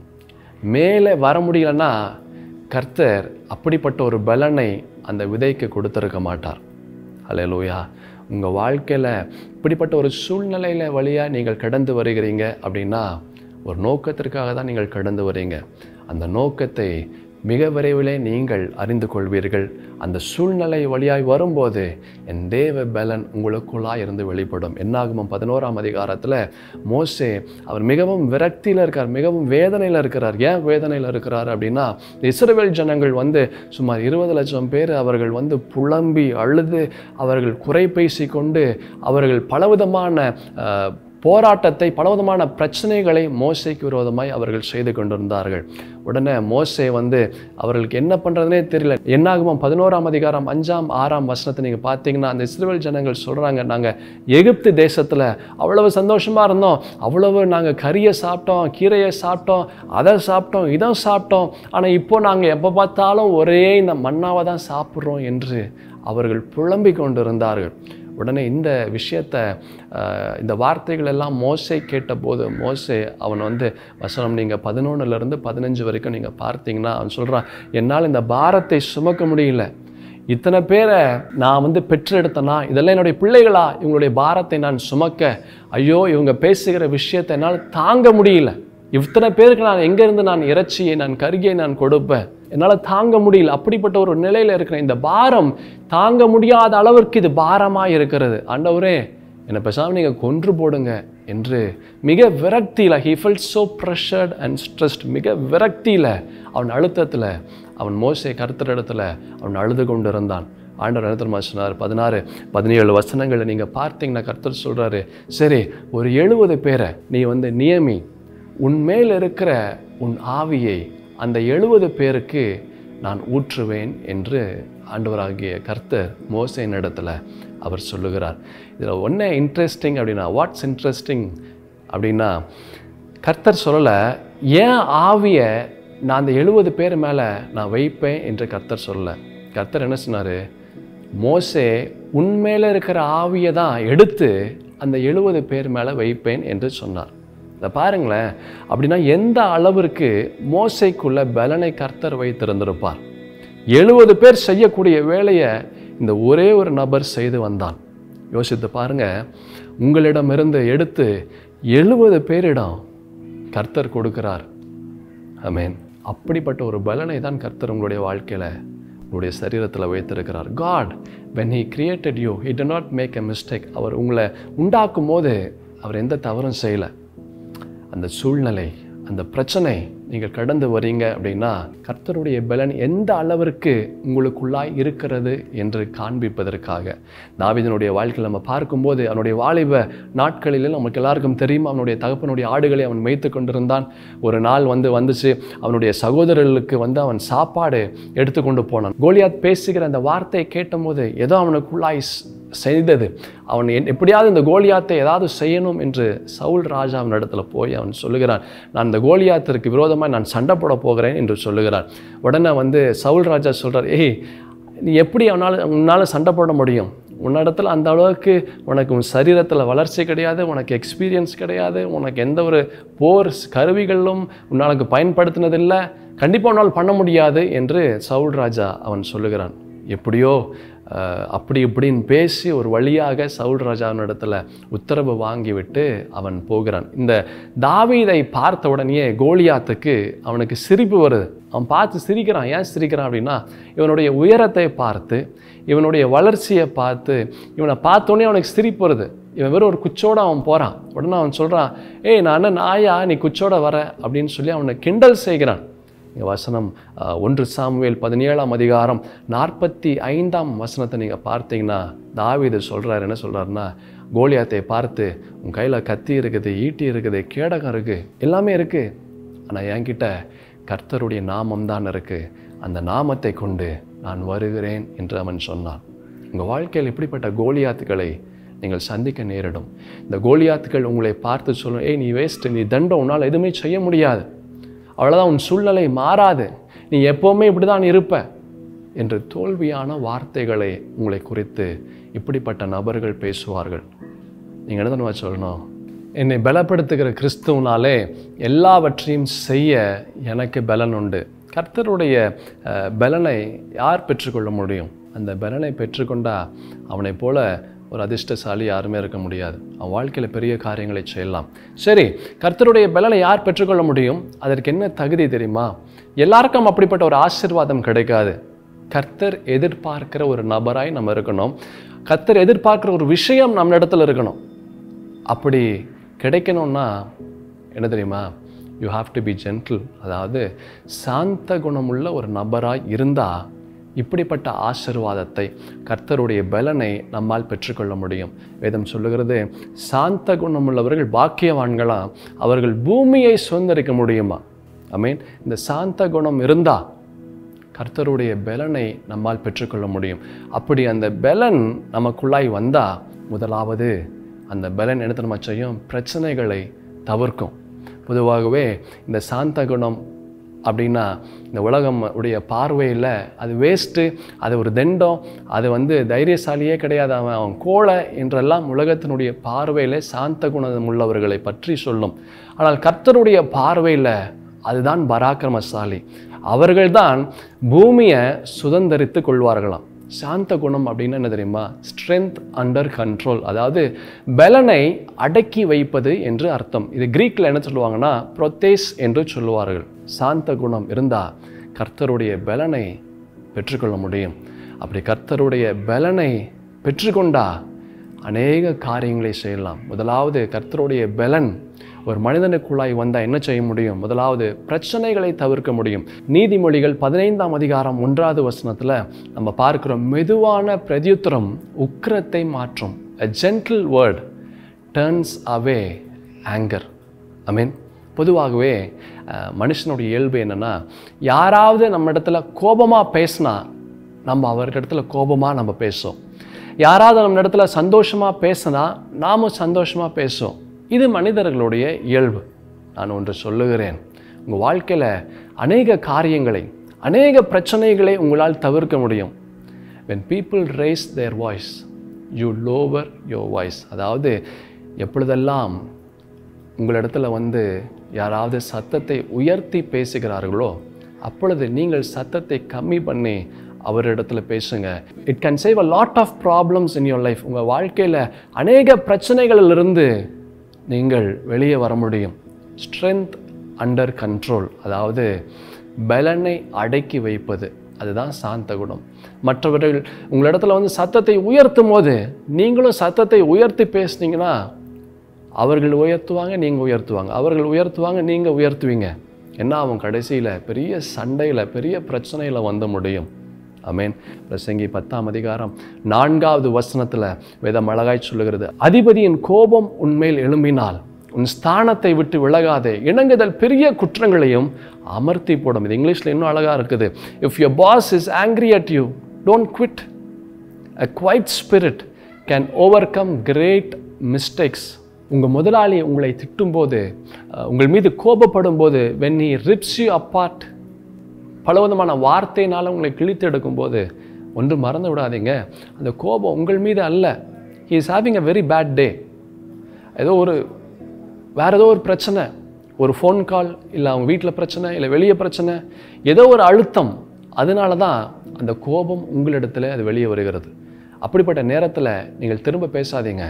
மேலே வர முடியலன்னா கர்த்தர் அப்படிப்பட்ட ஒரு பலனை அந்த விதைக்கு கொடுத்துருக்க மாட்டார். அல்லேலூயா. உங்கள் வாழ்க்கையில் இப்படிப்பட்ட ஒரு சூழ்நிலையில் வழியாக நீங்கள் கடந்து வருகிறீங்க அப்படின்னா ஒரு நோக்கத்திற்காக தான் நீங்கள் கடந்து வரீங்க. அந்த நோக்கத்தை மிக விரைவிலே நீங்கள் அறிந்து கொள்வீர்கள். அந்த சூழ்நிலை வழியாய் வரும்போது என் தேவ பலன் உங்களுக்குள்ளாக இருந்து வெளிப்படும். என்னாகுமோ பதினோராம் அதிகாரத்தில் மோசே அவர் மிகவும் விரக்தியில் இருக்கார், மிகவும் வேதனையில் இருக்கிறார். ஏன் வேதனையில் இருக்கிறார் அப்படின்னா, இஸ்ரவேல் ஜனங்கள் வந்து சுமார் இருபது லட்சம் பேர் அவர்கள் வந்து புலம்பி அழுது அவர்கள் குறை பேசி கொண்டு அவர்கள் பலவிதமான போராட்டத்தை, பலவிதமான பிரச்சனைகளை மோசேக்கு விரோதமாய் அவர்கள் செய்து கொண்டிருந்தார்கள். உடனே மோசே வந்து அவர்களுக்கு என்ன பண்ணுறதுனே தெரியல. என்னாகுமோ பதினோராம் அதிகாரம் அஞ்சாம் ஆறாம் வசனத்தை நீங்கள் பார்த்தீங்கன்னா, அந்த இஸ்ரவேல் ஜனங்கள் சொல்கிறாங்க, நாங்கள் எகிப்து தேசத்தில் அவ்வளவு சந்தோஷமாக இருந்தோம், அவ்வளவு நாங்கள் கறியை சாப்பிட்டோம், கீரையை சாப்பிட்டோம், அதை சாப்பிட்டோம், இதை சாப்பிட்டோம், ஆனால் இப்போ நாங்கள் எப்போ பார்த்தாலும் ஒரே இந்த மன்னாவை தான் சாப்பிட்றோம் என்று அவர்கள் புலம்பிக் கொண்டிருந்தார்கள். உடனே இந்த விஷயத்தை, இந்த வார்த்தைகள் எல்லாம் மோசே கேட்டபோது, மோசே அவன் வந்து வசனம் நீங்கள் பதினொன்றுலேருந்து பதினஞ்சு வரைக்கும் நீங்கள் பார்த்தீங்கன்னா அவன் சொல்கிறான், என்னால் இந்த பாரத்தை சுமக்க முடியல, இத்தனை பேரை நான் வந்து பெற்றெடுத்தனா, இதெல்லாம் என்னுடைய பிள்ளைகளா, இவங்களுடைய பாரத்தை நான் சுமக்க, ஐயோ இவங்க பேசுகிற விஷயத்தை என்னால் தாங்க முடியல, இத்தனை பேருக்கு நான் எங்கேருந்து நான் இறைச்சியை, நான் கருகியை நான் கொடுப்பேன், என்னால் தாங்க முடியல, அப்படிப்பட்ட ஒரு நிலையில் இருக்கிற இந்த பாரம் தாங்க முடியாத அளவிற்கு இது பாரமாக இருக்கிறது, ஆண்டவரே என்னை பேசாமல் நீங்கள் கொன்று போடுங்க என்று மிக விரக்தியில், he felt so pressured and stressed, மிக விரக்தியில், அவன் அழுத்தத்தில் அவன் மோசே கர்த்தர் இடத்துல அவன் அழுது கொண்டு இருந்தான். ஆண்டவர் என்ன சொன்னார், பதினாறு பதினேழு வசனங்களை நீங்கள் பார்த்தீங்கன்னா கர்த்தர் சொல்கிறாரு, சரி ஒரு எழுபது பேரை நீ வந்து நியமி, உன் மேல் இருக்கிற உன் ஆவியை அந்த எழுபது பேருக்கு நான் ஊற்றுவேன் என்று ஆண்டவராகிய கர்த்தர் மோசேயின் இடத்துல அவர் சொல்லுகிறார். இதில் ஒன்றே இன்ட்ரெஸ்டிங் அப்படின்னா, வாட்ஸ் இன்ட்ரெஸ்டிங் அப்படின்னா, கர்த்தர் சொல்லலை ஏன் ஆவியை நான் அந்த எழுபது பேர் மேலே நான் வைப்பேன் என்று கர்த்தர் சொல்லலை. கர்த்தர் என்ன சொன்னார், மோசே உண்மையில் இருக்கிற ஆவியை தான் எடுத்து அந்த எழுபது பேர் மேலே வைப்பேன் என்று சொன்னார். இதை பாருங்களேன், அப்படின்னா எந்த அளவிற்கு மோசைக்குள்ள பலனை கர்த்தர் வைத்திருந்திருப்பார். எழுபது பேர் செய்யக்கூடிய வேலையை இந்த ஒரே ஒரு நபர் செய்து வந்தான். யோசித்து பாருங்க, உங்களிடமிருந்து எடுத்து எழுபது பேரிடம் கர்த்தர் கொடுக்கிறார். ஆமென். அப்படிப்பட்ட ஒரு பலனை தான் கர்த்தர் உங்களுடைய வாழ்க்கையில், உங்களுடைய சரீரத்தில் வைத்திருக்கிறார். God, when he created you, he did not make a mistake. அவர் உங்களை உண்டாக்கும் போது அவர் எந்த தவறும் செய்யலை. அந்த சூழ்நிலை, அந்த பிரச்சனை நீங்கள் கடந்து வரீங்க அப்படின்னா கர்த்தருடைய பலன் எந்த அளவிற்கு உங்களுக்குள்ளாய் இருக்கிறது என்று காண்பிப்பதற்காக. தாவீதினுடைய வாழ்க்கையில் நம்ம பார்க்கும்போது, அவனுடைய வாலிப நாட்களில் நமக்கு எல்லாருக்கும் தெரியும், அவனுடைய தகப்பனுடைய ஆடுகளை அவன் மேய்த்து கொண்டிருந்தான். ஒரு நாள் வந்து வந்துச்சு, அவனுடைய சகோதரர்களுக்கு வந்து அவன் சாப்பாடு எடுத்துக்கொண்டு போனான். கோலியாத் பேசுகிற அந்த வார்த்தையை கேட்டபோது ஏதோ அவனுக்குள்ளாய் செய்தது. அவன் எப்படியாவது இந்த கோலியாத்தை ஏதாவது செய்யணும் என்று சவுல் ராஜா அவன் இடத்துல போய் அவன் சொல்லுகிறான், நான் இந்த கோலியாத்திற்கு விரோதமாக நான் சண்டை போட போகிறேன் என்று சொல்லுகிறான். உடனே வந்து சவுல் ராஜா சொல்கிறார், ஏய் நீ எப்படி அவனால் உன்னால் சண்டை போட முடியும், உன்னிடத்துல அந்த அளவுக்கு உனக்கு உன் சரீரத்தில் வளர்ச்சி கிடையாது, உனக்கு எக்ஸ்பீரியன்ஸ் கிடையாது, உனக்கு எந்த ஒரு போர் கருவிகளும் உன்னாலுக்கு பயன்படுத்தினதில்லை, கண்டிப்பாக உன்னால் பண்ண முடியாது என்று சவுல் ராஜா அவன் சொல்லுகிறான். எப்படியோ அப்படி இப்படின்னு பேசி ஒரு வழியாக சவுல் ராஜாவின் இடத்துல உத்தரவு வாங்கிவிட்டு அவன் போகிறான். இந்த தாவீதை பார்த்த உடனே கோலியாத்துக்கு அவனுக்கு சிரிப்பு வருது. அவன் பார்த்து சிரிக்கிறான். ஏன் சிரிக்கிறான் அப்படின்னா, இவனுடைய உயரத்தை பார்த்து, இவனுடைய வளர்ச்சியை பார்த்து, இவனை பார்த்தோன்னே அவனுக்கு சிரிப்பு வருது. இவன் வெறும் ஒரு குச்சோடு அவன் போகிறான். உடனே அவன் சொல்கிறான், ஏய் நான் என்ன நாயா நீ குச்சோட வர அப்படின்னு சொல்லி அவனை கிண்டல் செய்கிறான். வசனம் ஒன்று சாமுவேல் பதினேழாம் அதிகாரம் நாற்பத்தி ஐந்தாம் வசனத்தை நீங்கள் பார்த்தீங்கன்னா தாவீது சொல்கிறார், என்ன சொல்கிறாருன்னா, கோலியாத்தை பார்த்து, உன் கையில் கத்தி இருக்குது, ஈட்டி இருக்குது, கேடகம் இருக்குது, எல்லாமே இருக்குது, ஆனால் என்கிட்ட கர்த்தருடைய நாமம் தான் இருக்குது, அந்த நாமத்தை கொண்டு நான் வருகிறேன் என்று அவன் சொன்னான். உங்கள் வாழ்க்கையில் இப்படிப்பட்ட கோலியாத்துக்களை நீங்கள் சந்திக்க நேரிடும். இந்த கோலியாத்துக்கள் உங்களை பார்த்து சொல்லும், ஏய் நீ வேஸ்ட்டு, நீ தண்டம், உன்னால் எதுவுமே செய்ய முடியாது, அவ்வளோதான், உன் சூழ்நிலை மாறாது, நீ எப்போவுமே இப்படி தான் இருப்ப என்று தோல்வியான வார்த்தைகளை உங்களை குறித்து இப்படிப்பட்ட நபர்கள் பேசுவார்கள். நீங்கள் என்ன தான் சொல்லணும், என்னை பலப்படுத்துகிற கிறிஸ்துவனாலே எல்லாவற்றையும் செய்ய எனக்கு பலன் உண்டு. கர்த்தருடைய பலனை யார் பெற்றுக்கொள்ள முடியும்? அந்த பலனை பெற்றுக்கொண்டா அவனை போல ஒரு அதிர்ஷ்டசாலி யாருமே இருக்க முடியாது. அவன் வாழ்க்கையில் பெரிய காரியங்களை செய்யலாம். சரி, கர்த்தருடைய பலனை யார் பெற்றுக்கொள்ள முடியும்? அதற்கு என்ன தகுதி தெரியுமா? எல்லாருக்கும் அப்படிப்பட்ட ஒரு ஆசீர்வாதம் கிடைக்காது. கர்த்தர் எதிர்பார்க்கிற ஒரு நபராய் நம்ம இருக்கணும். கர்த்தர் எதிர்பார்க்கிற ஒரு விஷயம் நம்ம இடத்துல இருக்கணும். அப்படி கிடைக்கணும்னா என்ன தெரியுமா? You have to be gentle. அதாவது சாந்த குணமுள்ள ஒரு நபராய் இருந்தால் இப்படிப்பட்ட ஆசீர்வாதத்தை, கர்த்தருடைய பலனை நம்மால் பெற்றுக்கொள்ள முடியும். வேதம் சொல்லுகிறது, சாந்த குணமுள்ளவர்கள் பாக்கியவான்களா, அவர்கள் பூமியை சுதந்திரிக்க முடியுமா? ஆமென். இந்த சாந்த குணம் இருந்தா கர்த்தருடைய பலனை நம்மால் பெற்றுக்கொள்ள முடியும். அப்படி அந்த பலன் நமக்குள்ளாய் வந்தா, முதலாவது அந்த பலன் என்ன தெரியுமா செய்யும்? பிரச்சனைகளை தவிர்க்கும். பொதுவாகவே இந்த சாந்த குணம் அப்படின்னா இந்த உலகம் உடைய பார்வையில் அது வேஸ்ட்டு, அது ஒரு தண்டம், அது வந்து தைரியசாலியே கிடையாது, அவன் அவன் கோழை என்றெல்லாம் உலகத்தினுடைய பார்வையில் சாந்த குணம் உள்ளவர்களை பற்றி சொல்லும். ஆனால் கர்த்தருடைய பார்வையில் அதுதான் பராக்கிரமசாலி. அவர்கள்தான் பூமியை சுதந்திரித்து கொள்வார்களாம். சாந்த குணம் அப்படின்னு என்ன தெரியுமா? ஸ்ட்ரென்த் அண்டர் கண்ட்ரோல், அதாவது பலனை அடக்கி வைப்பது என்று அர்த்தம். இது கிரீக்கில் என்ன சொல்லுவாங்கன்னா ப்ரொத்தேஸ் என்று சொல்லுவார்கள். சாந்த குணம் இருந்தால் கர்த்தருடைய பலனை பெற்றுக்கொள்ள முடியும். அப்படி கர்த்தருடைய பலனை பெற்றுக்கொண்டா அநேக காரியங்களை செய்யலாம். முதலாவது கர்த்தருடைய பலன் ஒரு மனிதனுக்குள்ளாய் வந்தால் என்ன செய்ய முடியும்? முதலாவது பிரச்சனைகளை தவிர்க்க முடியும். நீதிமொழிகள் பதினைந்தாம் அதிகாரம் ஒன்றாவது வசனத்தில் நம்ம பார்க்கிறோம், மெதுவான பிரதியுத்தரம் உக்கிரத்தை மாற்றும். A gentle word turns away anger. I mean, பொதுவாகவே மனுஷனுடைய இயல்பு என்னென்னா, யாராவது நம்ம இடத்துல கோபமாக பேசினா நம்ம அவர்கிட்ட கோபமாக நம்ம பேசுவோம். யாராவது நம்ம இடத்துல சந்தோஷமாக பேசினா நாமும் சந்தோஷமாக பேசுவோம். இது மனிதர்களுடைய இயல்பு. நான் ஒன்று சொல்லுகிறேன், உங்கள் வாழ்க்கையில் அநேக காரியங்களை, அநேக பிரச்சனைகளை உங்களால் தவிர்க்க முடியும். when people raise their voice you lower your voice. அதாவது எப்பொழுதெல்லாம் உங்களிடத்துல வந்து யாராவது சத்தத்தை உயர்த்தி பேசுகிறார்களோ அப்பொழுது நீங்கள் சத்தத்தை கம்மி பண்ணி அவரிடத்துல பேசுங்க. It can save a lot of problems in your life. உங்கள் வாழ்க்கையில் அநேக பிரச்சனைகளிலிருந்து நீங்கள் வெளியே வர முடியும். ஸ்ட்ரென்த் அண்டர் கண்ட்ரோல், அதாவது பலனை அடக்கி வைப்பது, அதுதான் சாந்த குணம். மற்றவர்கள் உங்களிடத்துல வந்து சத்தத்தை உயர்த்தும் போது நீங்களும் சத்தத்தை உயர்த்தி பேசுனீங்கன்னா அவர்கள் உயர்த்துவாங்க, நீங்கள் உயர்த்துவாங்க, அவர்கள் உயர்த்துவாங்க, நீங்கள் உயர்த்துவீங்க. என்ன ஆகும்? கடைசியில் பெரிய சண்டையில், பெரிய பிரச்சனையில் வந்து முடியும். ஆமென். பிரசங்கி பத்தாம் அதிகாரம் நான்காவது வசனத்தில் வேதம் அழகாய் சொல்லுகிறது, அதிபதியின் கோபம் உன்மேல் எழும்பினால் உன் ஸ்தானத்தை விட்டு விலகாதே, இணங்குதல் பெரிய குற்றங்களையும் அமர்த்தி போடும். இது இங்கிலீஷில் இன்னும் அழகாக இருக்குது. If your boss is angry at you, don't quit. A quiet spirit can overcome great mistakes. உங்கள் முதலாளி உங்களை திட்டும்போது, உங்கள் மீது கோபப்படும் போது, when he rips you apart, பலவிதமான வார்த்தையினால் உங்களை கிழித்து எடுக்கும்போது ஒன்று மறந்து விடாதீங்க, அந்த கோபம் உங்கள் மீது அல்ல. he is having a very bad day. ஏதோ ஒரு வேறு ஏதோ ஒரு பிரச்சனை, ஒரு ஃபோன் கால், இல்லை அவங்க வீட்டில் பிரச்சனை, இல்லை வெளியே பிரச்சனை, ஏதோ ஒரு அழுத்தம், அதனால தான் அந்த கோபம் உங்களிடத்தில் அது வெளியே வருகிறது. அப்படிப்பட்ட நேரத்தில் நீங்கள் திரும்ப பேசாதீங்க.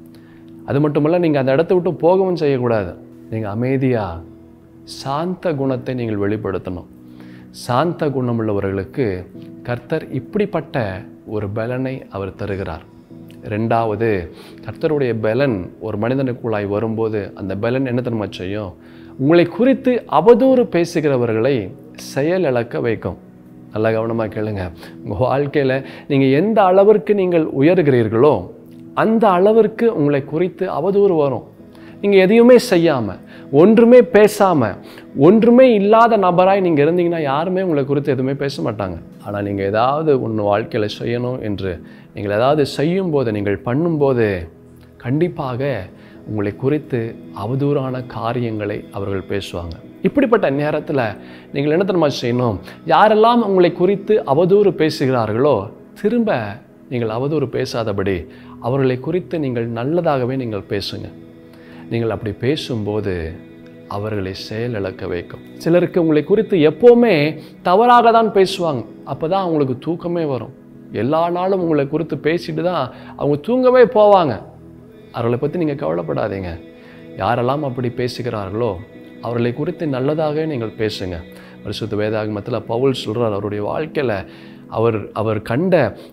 அது மட்டுமல்ல, நீங்கள் அந்த இடத்த விட்டு போகவும் செய்யக்கூடாது. நீங்கள் அமைதியாக சாந்த குணத்தை நீங்கள் வெளிப்படுத்தணும். சாந்த குணமுள்ளவர்களுக்கு கர்த்தர் இப்படிப்பட்ட ஒரு பலனை அவர் தருகிறார். ரெண்டாவது, கர்த்தருடைய பலன் ஒரு மனிதனுக்குள்ளாய் வரும்போது அந்த பலன் என்ன தெரியுமா செய்யும்? உங்களை குறித்து அவதூறு பேசுகிறவர்களை செயல் இழக்க வைக்கும். நல்லா கவனமாக கேளுங்க. உங்கள் வாழ்க்கையில் நீங்கள் எந்த அளவிற்கு நீங்கள் உயர்கிறீர்களோ அந்த அளவிற்கு உங்களை குறித்து அவதூறு வரும். நீங்கள் எதையுமே செய்யாமல், ஒன்றுமே பேசாமல், ஒன்றுமே இல்லாத நபராய் நீங்கள் இருந்தீங்கன்னா யாருமே உங்களை குறித்து எதுவுமே பேச மாட்டாங்க. ஆனால் நீங்கள் ஏதாவது ஒன்று வாழ்க்கையில் செய்யணும் என்று நீங்கள் ஏதாவது செய்யும்போது, நீங்கள் பண்ணும்போது கண்டிப்பாக உங்களை குறித்து அவதூறான காரியங்களை அவர்கள் பேசுவாங்க. இப்படிப்பட்ட நேரத்தில் நீங்கள் என்ன தெரியுமா செய்யணும்? யாரெல்லாம் உங்களை குறித்து அவதூறு பேசுகிறார்களோ திரும்ப நீங்கள் அவதூறு பேசாதபடி அவர்களை குறித்து நீங்கள் நல்லதாகவே நீங்கள் பேசுங்க. நீங்கள் அப்படி பேசும்போது அவர்களை செயலிழக்க வைக்கும். சிலருக்கு உங்களை குறித்து எப்போவுமே தவறாக தான் பேசுவாங்க. அப்போ தான் அவங்களுக்கு தூக்கமே வரும். எல்லா நாளும் உங்களை குறித்து பேசிட்டு தான் அவங்க தூங்கவே போவாங்க. அவர்களை பற்றி நீங்கள் கவலைப்படாதீங்க. யாரெல்லாம் அப்படி பேசுகிறார்களோ அவர்களை குறித்து நல்லதாக நீங்கள் பேசுங்க. பரிசுத்த வேதாகமத்தில் பவுல் சொல்கிறார், அவருடைய வாழ்க்கையில் அவர் அவர் கண்ட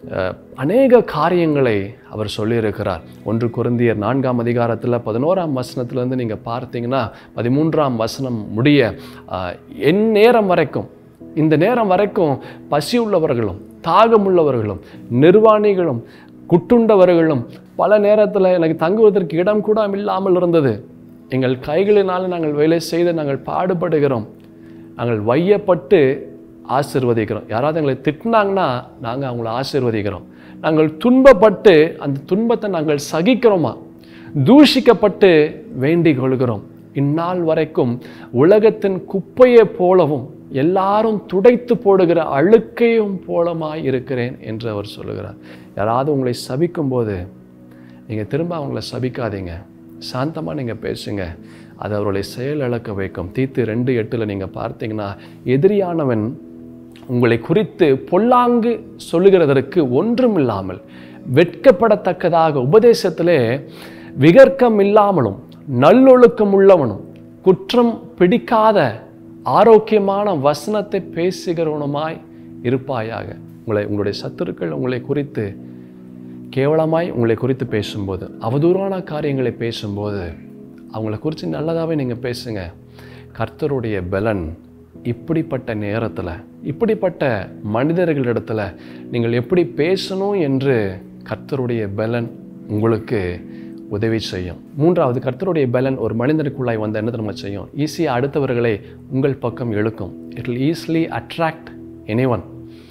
அநேக காரியங்களை அவர் சொல்லியிருக்கிறார். ஒன்று கொரிந்தியர் நான்காம் அதிகாரத்தில் பதினோராம் வசனத்திலேருந்து நீங்கள் பார்த்தீங்கன்னா பதிமூன்றாம் வசனம் முடிய என் நேரம் வரைக்கும் இந்த நேரம் வரைக்கும் பசி உள்ளவர்களும் தாகம் உள்ளவர்களும் நிர்வாணிகளும் குட்டுண்டவர்களும் பல நேரத்தில் எனக்கு தங்குவதற்கு இடம் கூட இல்லாமல் இருந்தது. எங்கள் கைகளினால் நாங்கள் வேலை செய்து நாங்கள் பாடுபடுகிறோம். நாங்கள் வையப்பட்டு ஆசீர்வதிக்கிறோம். யாராவது எங்களை திட்டினாங்கன்னா நாங்கள் அவங்கள ஆசீர்வதிக்கிறோம். நாங்கள் துன்பப்பட்டு அந்த துன்பத்தை நாங்கள் சகிக்கிறோமா, தூஷிக்கப்பட்டு வேண்டிக் கொள்கிறோம். இந்நாள் வரைக்கும் உலகத்தின் குப்பையை போலவும் எல்லாரும் துடைத்து போடுகிற அழுக்கையும் போலமாய் இருக்கிறேன் என்று அவர் சொல்லுகிறார். யாராவது உங்களை சபிக்கும் போது நீங்கள் திரும்ப அவங்கள சபிக்காதீங்க, சாந்தமாக நீங்கள் பேசுங்க. அது அவர்களை செயல் இழக்க வைக்கும். தீத்து ரெண்டு எட்டில் நீங்கள் பார்த்தீங்கன்னா, எதிரியானவன் உங்களை குறித்து பொல்லாங்கு சொல்லுகிறதற்கு ஒன்றும் இல்லாமல் வெட்கப்படத்தக்கதாக உபதேசத்திலே விகர்க்கம் இல்லாமலும் நல்லொழுக்கம் உள்ளவனும் குற்றம் பிடிக்காத ஆரோக்கியமான வசனத்தை பேசுகிறவனுமாய் இருப்பாயாக. உங்களை உங்களுடைய சத்துருக்கள் உங்களை குறித்து கேவலமாய் உங்களை குறித்து பேசும்போது, அவதூறான காரியங்களை பேசும்போது அவங்கள குறித்து நல்லதாகவே நீங்கள் பேசுங்க. கர்த்தருடைய பலன் இப்படிப்பட்ட நேரத்தில், இப்படிப்பட்ட மனிதர்களிடத்தில் நீங்கள் எப்படி பேசணும் என்று கர்த்தருடைய பலன் உங்களுக்கு உதவி செய்யும். மூன்றாவது, கர்த்தருடைய பலன் ஒரு மனிதனுக்குள்ளாய் வந்து என்ன நம்ம செய்யும்? ஈஸியாக அடுத்தவர்களை உங்கள் பக்கம் இழுக்கும். It will easily attract anyone.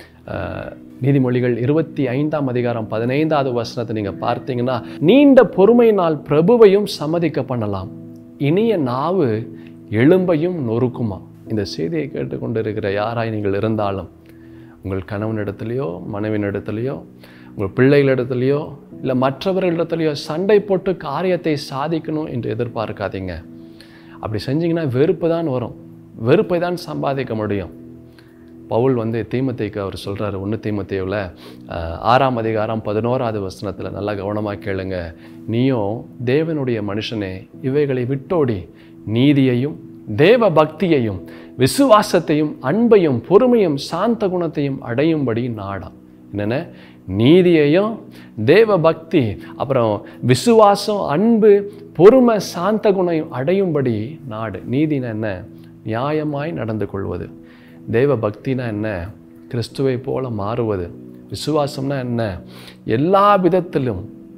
நீதிமொழிகள் இருபத்தி ஐந்தாம் அதிகாரம் பதினைந்தாவது வசனத்தை நீங்கள் பார்த்தீங்கன்னா, நீண்ட பொறுமையினால் பிரபுவையும் சம்மதிக்க பண்ணலாம், இனிய நாவு எலும்பையும் நொறுக்குமா. இந்த செய்தியை கேட்டுக்கொண்டு இருக்கிற யாராய் நீங்கள் இருந்தாலும், உங்கள் கணவனிடத்துலையோ மனைவினிடத்துலையோ உங்கள் பிள்ளைகளிடத்துலையோ இல்லை மற்றவர்களிடத்துலையோ சண்டை போட்டு காரியத்தை சாதிக்கணும் என்று எதிர்பார்க்காதீங்க. அப்படி செஞ்சிங்கன்னா வெறுப்பு தான் வரும், வெறுப்பை தான் சம்பாதிக்க முடியும். பவுல் வந்து தீமோத்தேயுக்கு அவர் சொல்கிறார், ஒன்று தீமோத்தேயுவில் ஆறாம் அதிகாரம் பதினோராவது வசனத்தில் நல்லா கவனமாக கேளுங்க. நீயும் தேவனுடைய மனுஷனே இவைகளை விட்டோடி நீதியையும் தேவ பக்தியையும் விசுவாசத்தையும் அன்பையும் பொறுமையும் சாந்த குணத்தையும் அடையும்படி நாடாம். என்னென்ன? நீதியையும் தேவ பக்தி, அப்புறம் விசுவாசம், அன்பு, பொறுமை, சாந்த குணம் அடையும்படி நாடு. நீதினா என்ன? நியாயமாய் நடந்து கொள்வது. தேவ பக்தினா என்ன? கிறிஸ்துவை போல மாறுவது. விசுவாசம்னா என்ன? எல்லா விதத்திலும்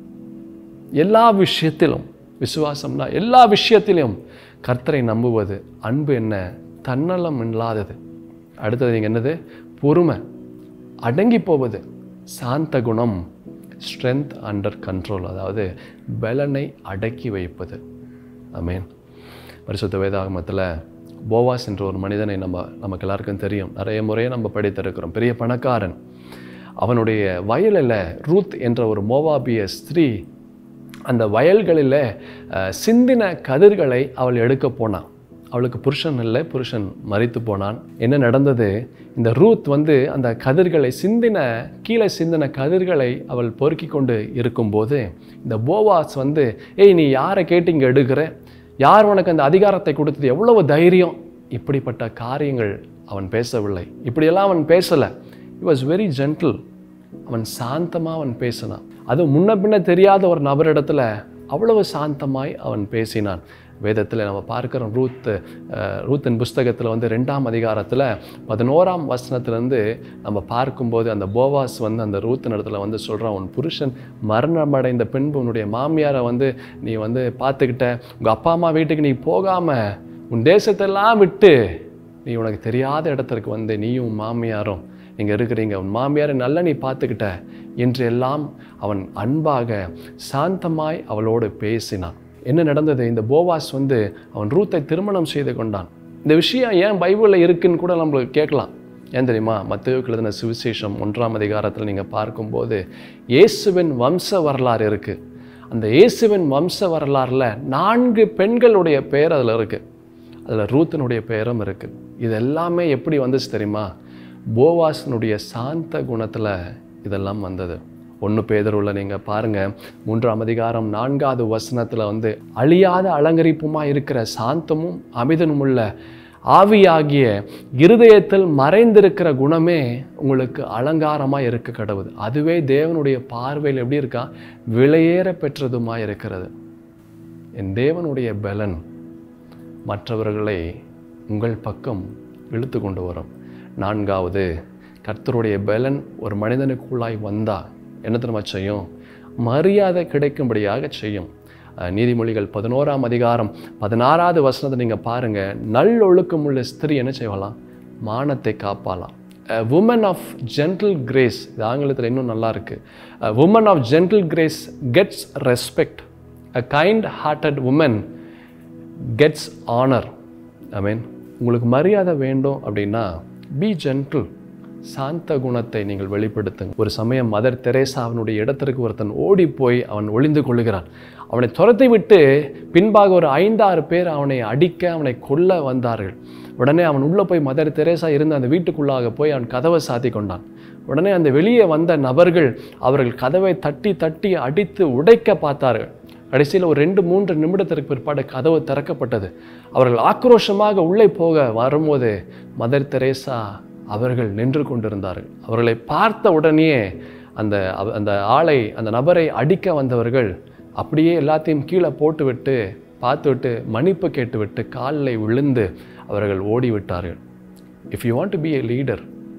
எல்லா விஷயத்திலும் விசுவாசம்னா எல்லா விஷயத்திலும் கர்த்தரை நம்புவது. அன்பு என்ன? தன்னலம் இல்லாதது. அடுத்தது நீங்கள் என்னது? பொறுமை, அடங்கி போவது. சாந்த குணம், ஸ்ட்ரென்த் அண்டர் கண்ட்ரோல், அதாவது பலனை அடக்கி வைப்பது. ஆமென். பரிசுத்த வேதாகமத்தில் போவாஸ் என்ற ஒரு மனிதனை நம்ம நமக்கு எல்லாருக்கும் தெரியும், நிறைய முறையை நம்ம படித்திருக்கிறோம். பெரிய பணக்காரன். அவனுடைய வயலில் ரூத் என்ற ஒரு மோவாபிய ஸ்திரீ அந்த வயல்களில் சிந்தின கதிர்களை அவள் எடுக்க போனான். அவளுக்கு புருஷன் இல்லை, புருஷன் மரித்து போனான். என்ன நடந்தது? இந்த ரூத் வந்து அந்த கதிர்களை சிந்தின கீழே சிந்தின கதிர்களை அவள் பொறுக்கி கொண்டு இருக்கும்போது இந்த போவாஸ் வந்து, ஏய் நீ யாரை கேட்டு இங்கே எடுக்கிற? யார் உனக்கு அந்த அதிகாரத்தை கொடுத்தது? எவ்வளவு தைரியம்? இப்படிப்பட்ட காரியங்கள் அவன் பேசவில்லை. இப்படியெல்லாம் அவன் பேசலை. It was very gentle. அவன் சாந்தமாக அவன் பேசினான். அது முன்ன பின்ன தெரியாத ஒரு நபரிடத்துல அவ்வளவு சாந்தமாய் அவன் பேசினான். வேதத்தில் நம்ம பார்க்குறோம், ரூத் ரூத்தின் புஸ்தகத்தில் வந்து ரெண்டாம் அதிகாரத்தில் பதினோராம் வசனத்துலேருந்து நம்ம பார்க்கும்போது அந்த போவாஸ் வந்து அந்த ரூத்தின் இடத்துல வந்து சொல்கிறான், உன் புருஷன் மரணமடைந்த பின்பு உன்னுடைய மாமியாரை வந்து நீ வந்து பார்த்துக்கிட்ட, உங்கள் அப்பா அம்மா வீட்டுக்கு நீ போகாமல் உன் தேசத்தெல்லாம் விட்டு நீ உனக்கு தெரியாத இடத்துக்கு வந்து நீயும் மாமியாரும் நீங்கள் இருக்கிறீங்க, உன் மாமியாரை நல்லா நீ பார்த்துக்கிட்ட என்று எல்லாம் அவன் அன்பாக சாந்தமாய் அவளோடு பேசினான். என்ன நடந்தது? இந்த போவாஸ் வந்து அவன் ரூத்தை திருமணம் செய்து கொண்டான். இந்த விஷயம் ஏன் பைபிளில் இருக்குன்னு கூட நம்மளுக்கு கேட்கலாம். ஏன் தெரியுமா? மத்தேயுவுக்கு எழுதின சுவிசேஷம் ஒன்றாம் அதிகாரத்தில் நீங்கள் பார்க்கும்போது இயேசுவின் வம்ச வரலாறு இருக்குது. அந்த இயேசுவின் வம்ச வரலாறில் நான்கு பெண்களுடைய பெயர் அதில் இருக்குது. அதில் ரூத்தினுடைய பெயரும் இருக்குது. இது எல்லாமே எப்படி வந்துச்சு தெரியுமா? போவாஸினுடைய சாந்த குணத்தில் இதெல்லாம் வந்தது. ஒன்று பேதுருவுல நீங்கள் பாருங்கள், மூன்றாம் அதிகாரம் நான்காவது வசனத்தில் வந்து அழியாத அலங்கரிப்புமாக இருக்கிற சாந்தமும் அமிதனும் உள்ள ஆவியாகிய இருதயத்தில் மறைந்திருக்கிற குணமே உங்களுக்கு அலங்காரமாக இருக்க கடவுது. அதுவே தேவனுடைய பார்வையில் எப்படி இருக்கா? விலையேற பெற்றதுமாக இருக்கிறது. என் தேவனுடைய பலன் மற்றவர்களை உங்கள் பக்கம் இழுத்து கொண்டு வரும். நான்காவது, கர்த்தருடைய பலன் ஒரு மனிதனுக்குள்ளாய் வந்தா என்ன தெரியுமா செய்யும்? மரியாதை கிடைக்கும்படியாக செய்யும். நீதிமொழிகள் பதினோராம் அதிகாரம் பதினாறாவது வசனத்தை நீங்கள் பாருங்கள். நல்லொழுக்கம் உள்ள ஸ்திரீ என்ன செய்யலாம்? மானத்தை காப்பாலாம். A woman of gentle grace, இது ஆங்கிலத்தில் இன்னும் நல்லா இருக்கு. A woman of gentle grace gets respect. A kind-hearted woman gets honor. I mean, உங்களுக்கு மரியாதை வேண்டும் அப்படின்னா be gentle. சாந்த குணத்தை நீங்கள் வெளிப்படுத்துங்க. ஒரு சமயம் மதர் தெரேசா அவனுடைய இடத்திற்கு ஒருத்தன் ஓடி போய் அவன் ஒளிந்து கொள்ளுகிறான். அவனை துரத்தி விட்டு பின்பாக ஒரு ஐந்தாறு பேர் அவனை அடிக்க அவனை கொல்ல வந்தார்கள். உடனே அவன் உள்ளே போய் மதர் தெரேசா இருந்த அந்த வீட்டுக்குள்ளாக போய் அவன் கதவை சாத்தி கொண்டான். உடனே அந்த வெளியே வந்த நபர்கள் அவர்கள் கதவை தட்டி தட்டி அடித்து உடைக்க பார்த்தார்கள். கடைசியில் ஒரு ரெண்டு மூன்று நிமிடத்திற்கு பிற்பாடு கதவு திறக்கப்பட்டது. அவர்கள் ஆக்ரோஷமாக உள்ளே போக வரும்போது மதர் தெரேசா அவர்கள் நின்று கொண்டிருந்தார்கள். அவர்களை பார்த்த உடனே அந்த அந்த ஆளை அந்த நபரை அடிக்க வந்தவர்கள் அப்படியே எல்லாத்தையும் கீழே போட்டுவிட்டு பார்த்துவிட்டு மன்னிப்பு கேட்டுவிட்டு காலில் விழுந்து அவர்கள் ஓடிவிட்டார்கள். If you want to be a leader,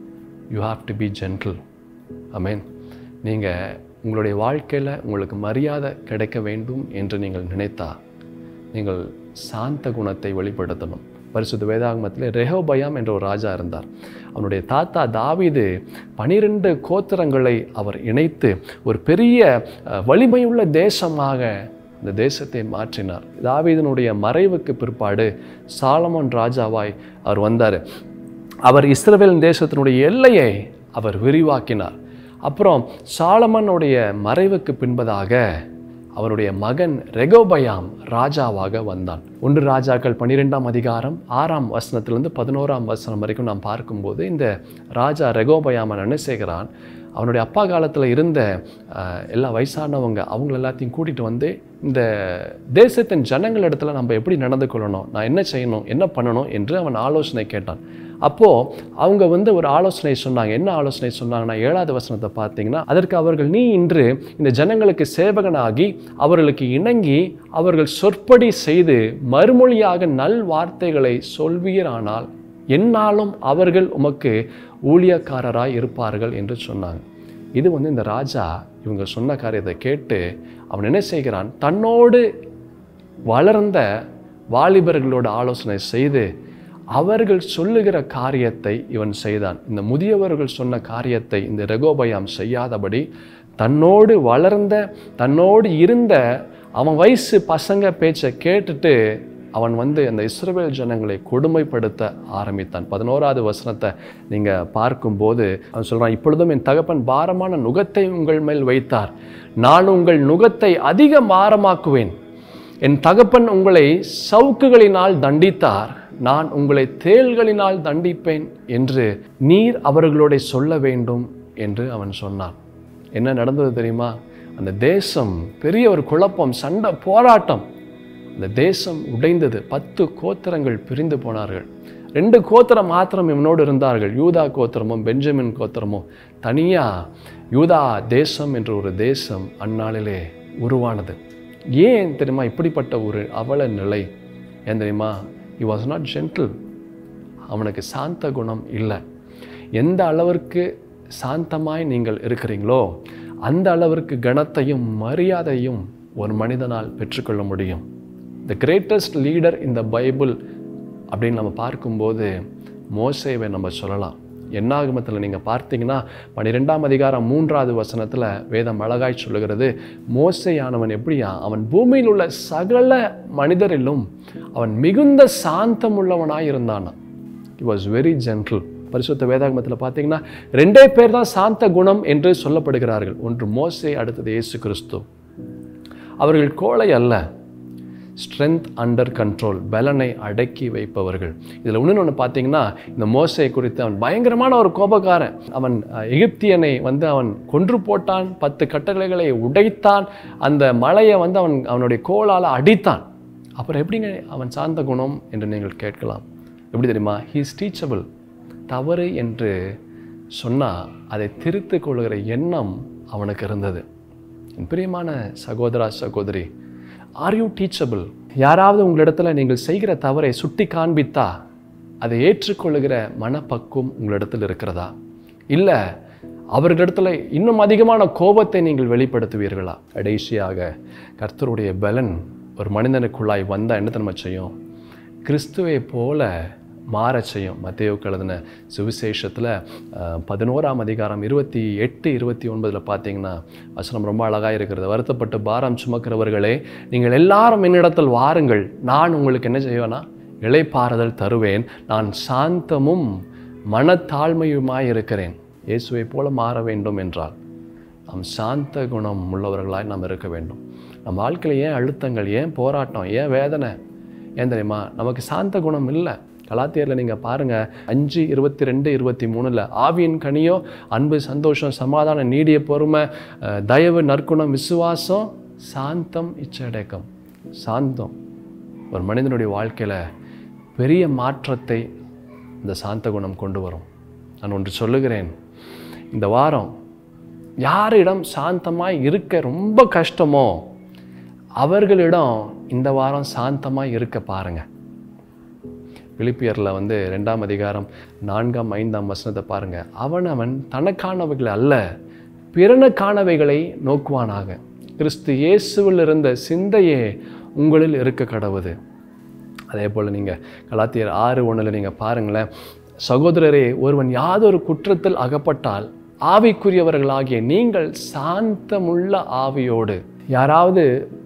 you have to be gentle. ஆமென். நீங்கள் உங்களுடைய வாழ்க்கையில் உங்களுக்கு மரியாதை கிடைக்க வேண்டும் என்று நீங்கள் நினைத்தா நீங்கள் சாந்த குணத்தை வெளிப்படுத்தணும். பரிசுத்த வேதாகமத்தில் ரெஹோபயாம் என்ற ஒரு ராஜா இருந்தார். அவனுடைய தாத்தா தாவீது பனிரெண்டு கோத்திரங்களை அவர் இணைத்து ஒரு பெரிய வலிமையுள்ள தேசமாக இந்த தேசத்தை மாற்றினார். தாவீதினுடைய மறைவுக்கு பிற்பாடு சாலமோன் ராஜாவாய் அவர் வந்தார். அவர் இஸ்ரவேல் தேசத்தினுடைய எல்லையை அவர் விரிவாக்கினார். அப்புறம் சாலமனுடைய மறைவுக்கு பின்பதாக அவருடைய மகன் ரெகோபயாம் ராஜாவாக வந்தான். ஒன்று ராஜாக்கள் பன்னிரெண்டாம் அதிகாரம் ஆறாம் வசனத்திலிருந்து பதினோராம் வசனம் வரைக்கும் நாம் பார்க்கும்போது இந்த ராஜா ரெகோபயாமன் என்ன செய்கிறான்? அவனுடைய அப்பா காலத்தில் இருந்த எல்லா வயசானவங்க அவங்கள எல்லாத்தையும் கூட்டிகிட்டு வந்து இந்த தேசத்தின் ஜனங்கள் இடத்துல நம்ம எப்படி நடந்து கொள்ளணும், நான் என்ன செய்யணும், என்ன பண்ணணும் என்று அவன் ஆலோசனை கேட்டான். அப்போது அவங்க வந்து ஒரு ஆலோசனை சொன்னாங்க. என்ன ஆலோசனை சொன்னாங்கன்னா, ஏழாவது வசனத்தை பார்த்தீங்கன்னா, அதற்கு அவர்கள், நீ இன்று இந்த ஜனங்களுக்கு சேவகனாகி அவர்களுக்கு இணங்கி அவர்கள் சொற்படி செய்து மறுமொழியாக நல் வார்த்தைகளை சொல்வீரானால் என்னாலும் அவர்கள் உமக்கு ஊழியக்காரராய் இருப்பார்கள் என்று சொன்னாங்க. இது வந்து இந்த ராஜா இவங்க சொன்ன காரியத்தை கேட்டு அவன் என்ன செய்கிறான்? தன்னோடு வளர்ந்த வாலிபர்களோட ஆலோசனை செய்து அவர்கள் சொல்லுகிற காரியத்தை இவன் செய்தான். இந்த முதியவர்கள் சொன்ன காரியத்தை இந்த ரெகோபயாம் செய்யாதபடி தன்னோடு வளர்ந்த தன்னோடு இருந்த அவன் வயசு பசங்க பேச்சை கேட்டுட்டு அவன் வந்து அந்த இஸ்ரவேல் ஜனங்களை கொடுமைப்படுத்த ஆரம்பித்தான். பதினோராவது வசனத்தை நீங்கள் பார்க்கும்போது அவன் சொல்கிறான், இப்பொழுதும் என் தகப்பன் பாரமான நுகத்தை உங்கள் மேல் வைத்தார், நான் உங்கள் நுகத்தை அதிக பாரமாக்குவேன். என் தகப்பன் உங்களை சவுக்குகளினால் தண்டித்தார், நான் உங்களை தேள்களினால் தண்டிப்பேன் என்று நீர் அவர்களோட சொல்ல வேண்டும் என்று அவன் சொன்னான். என்ன நடந்தது தெரியுமா? அந்த தேசம் பெரிய ஒரு குழப்பம், சண்டை, போராட்டம். அந்த தேசம் உடைந்தது. பத்து கோத்திரங்கள் பிரிந்து போனார்கள். ரெண்டு கோத்திரம் மாத்திரம் இவனோடு இருந்தார்கள், யூதா கோத்திரமும் பெஞ்சமின் கோத்திரமும். தனியாக யூதா தேசம் என்ற ஒரு தேசம் அந்நாளிலே உருவானது. ஏன் தெரியுமா இப்படிப்பட்ட ஒரு அவல நிலை? ஏன் தெரியுமா? he was not gentle. அவனுக்கு சாந்த குணம் இல்லை. எந்த அளவிற்கு சாந்தமாய் நீங்கள் இருக்கிறீங்களோ அந்த அளவிற்கு கனத்தையும் மரியாதையும் ஒரு மனிதனால் பெற்றுக்கொள்ள முடியும். The greatest leader in the Bible அப்படின்னு நம்ம பார்க்கும்போது மோசேவை நம்ம சொல்லலாம். என்னாகமத்தில் நீங்கள் பார்த்தீங்கன்னா பன்னிரெண்டாம் அதிகாரம் மூன்றாவது வசனத்தில் வேதம் அழகாய் சொல்லுகிறது, மோசேயானவன் எப்படியா, அவன் பூமியில் உள்ள சகல மனிதரிலும் அவன் மிகுந்த சாந்தம் உள்ளவனாய் இருந்தான். he was very gentle. பரிசுத்த வேதாகமத்தில் பார்த்தீங்கன்னா ரெண்டே பேர் தான் சாந்த குணம் என்று சொல்லப்படுகிறார்கள். ஒன்று மோசே, அடுத்தது இயேசு கிறிஸ்து. அவர்கள் கோழை அல்ல, ஸ்ட்ரென்த் அண்டர் கண்ட்ரோல், பலனை அடக்கி வைப்பவர்கள். இதில் ஒன்று ஒன்று பார்த்தீங்கன்னா இந்த மோசே குறித்து அவன் பயங்கரமான ஒரு கோபக்காரன். அவன் எகிப்தியனை வந்து அவன் கொன்று போட்டான், பத்து கட்டளைகளை உடைத்தான், அந்த மலையை வந்து அவன் அவனுடைய கோலால் அடித்தான். அப்புறம் எப்படிங்க அவன் சாந்த குணம் என்று நீங்கள் கேட்கலாம். எப்படி தெரியுமா? he is teachable. தவறு என்று சொன்னால் அதை திருத்திக் கொள்கிற எண்ணம் அவனுக்கு இருந்தது. என் பிரியமான சகோதரா சகோதரி, ஆர் யூ டீச்சபிள்? யாராவது உங்களிடத்துல நீங்கள் செய்கிற தவறை சுட்டி காண்பித்தா அதை ஏற்றுக்கொள்ளுகிற மனப்பக்குவம் உங்களிடத்தில் இருக்கிறதா? இல்லை அவர்களிடத்தில் இன்னும் அதிகமான கோபத்தை நீங்கள் வெளிப்படுத்துவீர்களா? கடைசியாக கர்த்தருடைய பலன் ஒரு மனிதனுக்குள்ளாய் வந்தால் என்ன நம்ம செய்யும்? கிறிஸ்துவை போல மாற செய்யும். மத்தேயுவுக்கு எழுதின சுவிசேஷத்தில் பதினோராம் அதிகாரம் இருபத்தி எட்டு இருபத்தி ஒன்பதில் பார்த்தீங்கன்னா வசனம் ரொம்ப அழகாக இருக்கிறது. வருத்தப்பட்டு பாரம் சுமக்கிறவர்களே, நீங்கள் எல்லாரும் என்னிடத்தில் வாருங்கள், நான் உங்களுக்கு என்ன செய்வேனா? இளைப்பாறுதல் தருவேன். நான் சாந்தமும் மனத்தாழ்மையுமாய் இருக்கிறேன். இயேசுவை போல மாற வேண்டும் என்றால் நாம் சாந்த குணம் உள்ளவர்களாய் நாம் இருக்க வேண்டும். நம்ம வாழ்க்கையில் ஏன் அழுத்தங்கள், ஏன் போராட்டம், ஏன் வேதனை? ஏன் தெரியுமா? நமக்கு சாந்த குணம் இல்லை. கலாத்தியரில் நீங்கள் பாருங்கள், அஞ்சு இருபத்தி ரெண்டு இருபத்தி மூணில் ஆவியின் கனியோ அன்பு, சந்தோஷம், சமாதானம், நீடிய பொறுமை, தயவு, நற்குணம், விசுவாசம், சாந்தம், இச்சடக்கம். சாந்தம் ஒரு மனிதனுடைய வாழ்க்கையில் பெரிய மாற்றத்தை இந்த சாந்த குணம் கொண்டு வரும். நான் ஒன்று சொல்லுகிறேன், இந்த வாரம் யாரிடம் சாந்தமாய் இருக்க ரொம்ப கஷ்டமோ அவர்களிடம் இந்த வாரம் சாந்தமாய் இருக்க பாருங்கள். பிலிப்பியரில் வந்து ரெண்டாம் அதிகாரம் நான்காம் ஐந்தாம் வசனத்தை பாருங்கள். அவனவன் தனக்கானவைகளை அல்ல பிறனுக்கானவைகளை நோக்குவானாக. கிறிஸ்து இயேசுவில் இருந்த சிந்தையே உங்களில் இருக்க கடவுது. அதே போல் நீங்கள் கலாத்தியர் ஆறு ஒன்றில் நீங்கள் பாருங்களேன், சகோதரரே, ஒருவன் யாதொரு குற்றத்தில் அகப்பட்டால் ஆவிக்குரியவர்களாகிய நீங்கள் சாந்தமுள்ள ஆவியோடு, யாராவது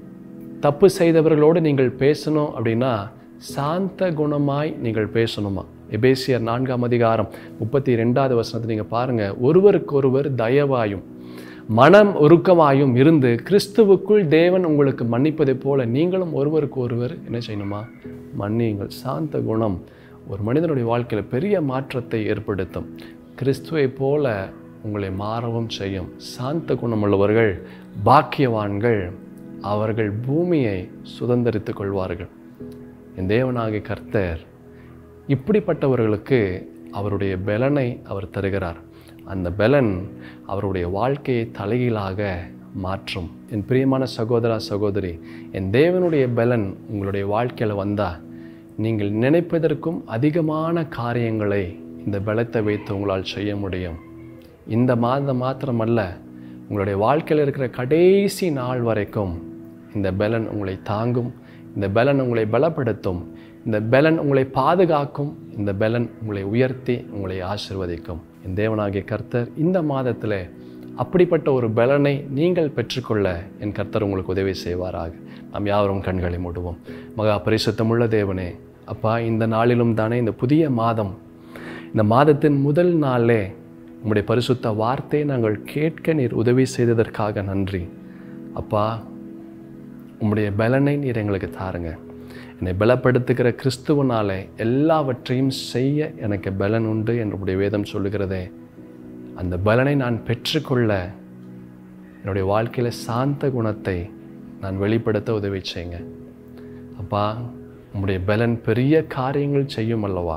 தப்பு செய்தவர்களோடு நீங்கள் பேசணும் அப்படின்னா சாந்த குணமாய் நீங்கள் பேசணுமா? எபேசியர் நான்காம் அதிகாரம் முப்பத்தி ரெண்டாவது வசனத்தை நீங்கள் பாருங்கள். ஒருவருக்கொருவர் தயவாயும் மனம் ஒருக்கமாயும் இருந்து கிறிஸ்துவுக்குள் தேவன் உங்களுக்கு மன்னிப்பதை போல நீங்களும் ஒருவருக்கு ஒருவர் என்ன செய்யணுமா? மன்னியுங்கள். சாந்த குணம் ஒரு மனிதனுடைய வாழ்க்கையில் பெரிய மாற்றத்தை ஏற்படுத்தும். கிறிஸ்துவை போல உங்களை மாறவும் செய்யும். சாந்த குணமுள்ளவர்கள் பாக்கியவான்கள், அவர்கள் பூமியை சுதந்தரித்துக் கொள்வார்கள். என் தேவனாகிய கர்த்தர் இப்படிப்பட்டவர்களுக்கு அவருடைய பலனை அவர் தருகிறார். அந்த பலன் அவருடைய வாழ்க்கையை தலைகீழாக மாற்றும். என் பிரியமான சகோதரா சகோதரி, என் தேவனுடைய பலன் உங்களுடைய வாழ்க்கையில் வந்தால் நீங்கள் நினைப்பதற்கும் அதிகமான காரியங்களை இந்த பலத்தை வைத்து உங்களால் செய்ய முடியும். இந்த மாதம் மாத்திரமல்ல, உங்களுடைய வாழ்க்கையில் இருக்கிற கடைசி நாள் வரைக்கும் இந்த பலன் உங்களை தாங்கும். இந்த பலன் உங்களை பலப்படுத்தும். இந்த பலன் உங்களை பாதுகாக்கும். இந்த பலன் உங்களை உயர்த்தி உங்களை ஆசீர்வதிக்கும். என் தேவனாகிய கர்த்தர் இந்த மாதத்தில் அப்படிப்பட்ட ஒரு பலனை நீங்கள் பெற்றுக்கொள்ள என் கர்த்தர் உங்களுக்கு உதவி செய்வாராக. நாம் யாவரும் கண்களை மூடுவோம். மகா பரிசுத்தமுள்ள தேவனே, அப்பா, இந்த நாளிலும் தானே, இந்த புதிய மாதம், இந்த மாதத்தின் முதல் நாளே உம்முடைய பரிசுத்த வார்த்தையை நாங்கள் கேட்க நீர் உதவி செய்ததற்காக நன்றி. அப்பா, உம்முடைய பலனை நீர் எங்களுக்கு தாருங்க. என்னை பலப்படுத்துகிற கிறிஸ்துவனாலே எல்லாவற்றையும் செய்ய எனக்கு பலன் உண்டு என்னுடைய வேதம் சொல்லுகிறதே. அந்த பலனை நான் பெற்றுக்கொள்ள என்னுடைய வாழ்க்கையில் சாந்த குணத்தை நான் வெளிப்படுத்த உதவி செய்யுங்க. அப்பா, உம்முடைய பலன் பெரிய காரியங்கள் செய்யும் அல்லவா?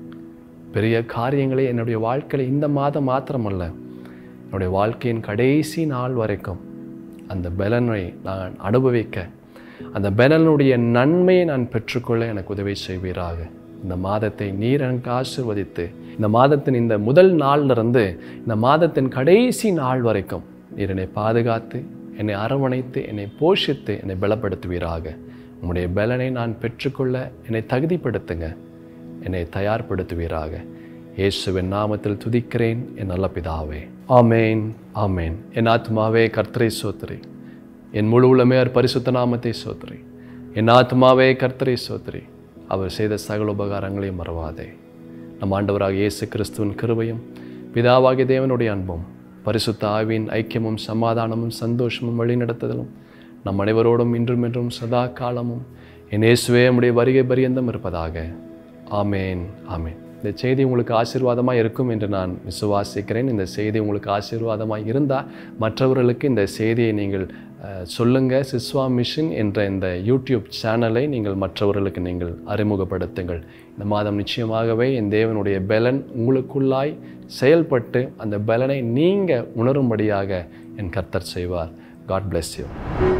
பெரிய காரியங்களை என்னுடைய வாழ்க்கையில் இந்த மாதம் மாத்திரமல்ல, என்னுடைய வாழ்க்கையின் கடைசி நாள் வரைக்கும் அந்த பலனை நான் அனுபவிக்க, அந்த பலனுடைய நன்மையை நான் பெற்றுக்கொள்ள எனக்கு உதவி செய்வீராக. இந்த மாதத்தை நீர் எனக்கு ஆசீர்வதித்து, இந்த மாதத்தின் இந்த முதல் நாளிலிருந்து இந்த மாதத்தின் கடைசி நாள் வரைக்கும் நீர் என்னை பாதுகாத்து, என்னை அரவணைத்து, என்னை போஷித்து, என்னை பலப்படுத்துவீராக. உம்முடைய பலனை நான் பெற்றுக்கொள்ள என்னை தகுதிப்படுத்துங்க, என்னை தயார்படுத்துவீராக. இயேசுவின் நாமத்தில் துதிக்கிறேன் என் நல்ல பிதாவே. ஆமேன், ஆமேன். என் ஆத்மாவே கர்த்தரை சோத்திரி, என் முழு உளமே அவர் பரிசுத்த நாமத்தை சோத்திரி. என் ஆத்மாவே கர்த்தரை சோத்திரி, அவர் செய்த சகல உபகாரங்களையும் மறவாதே. நம் ஆண்டவராக இயேசு கிறிஸ்துவின் கிருபையும் பிதாவாகிய தேவனுடைய அன்பும் பரிசுத்த ஆவியின் ஐக்கியமும் சமாதானமும் சந்தோஷமும் வழிநடத்துதலும் நம் அனைவரோடும் இன்றும் என்றும் சதா காலமும் என் இயேசுவே நம்முடைய வருகை பரியந்தம் இருப்பதாக. ஆமேன், ஆமேன். இந்த செய்தி உங்களுக்கு ஆசீர்வாதமாக இருக்கும் என்று நான் விசுவாசிக்கிறேன். இந்த செய்தி உங்களுக்கு ஆசீர்வாதமாக இருந்தால் மற்றவர்களுக்கு இந்த செய்தியை நீங்கள் சொல்லுங்கள். சிஸ்வா மிஷன் என்ற இந்த யூடியூப் சேனலை நீங்கள் மற்றவர்களுக்கு நீங்கள் அறிமுகப்படுத்துங்கள். இந்த மாதம் நிச்சயமாகவே என் தேவனுடைய பலன் உங்களுக்குள்ளாய் செயல்பட்டு அந்த பலனை நீங்கள் உணரும்படியாக என் கர்த்தர் செய்வார். God bless you.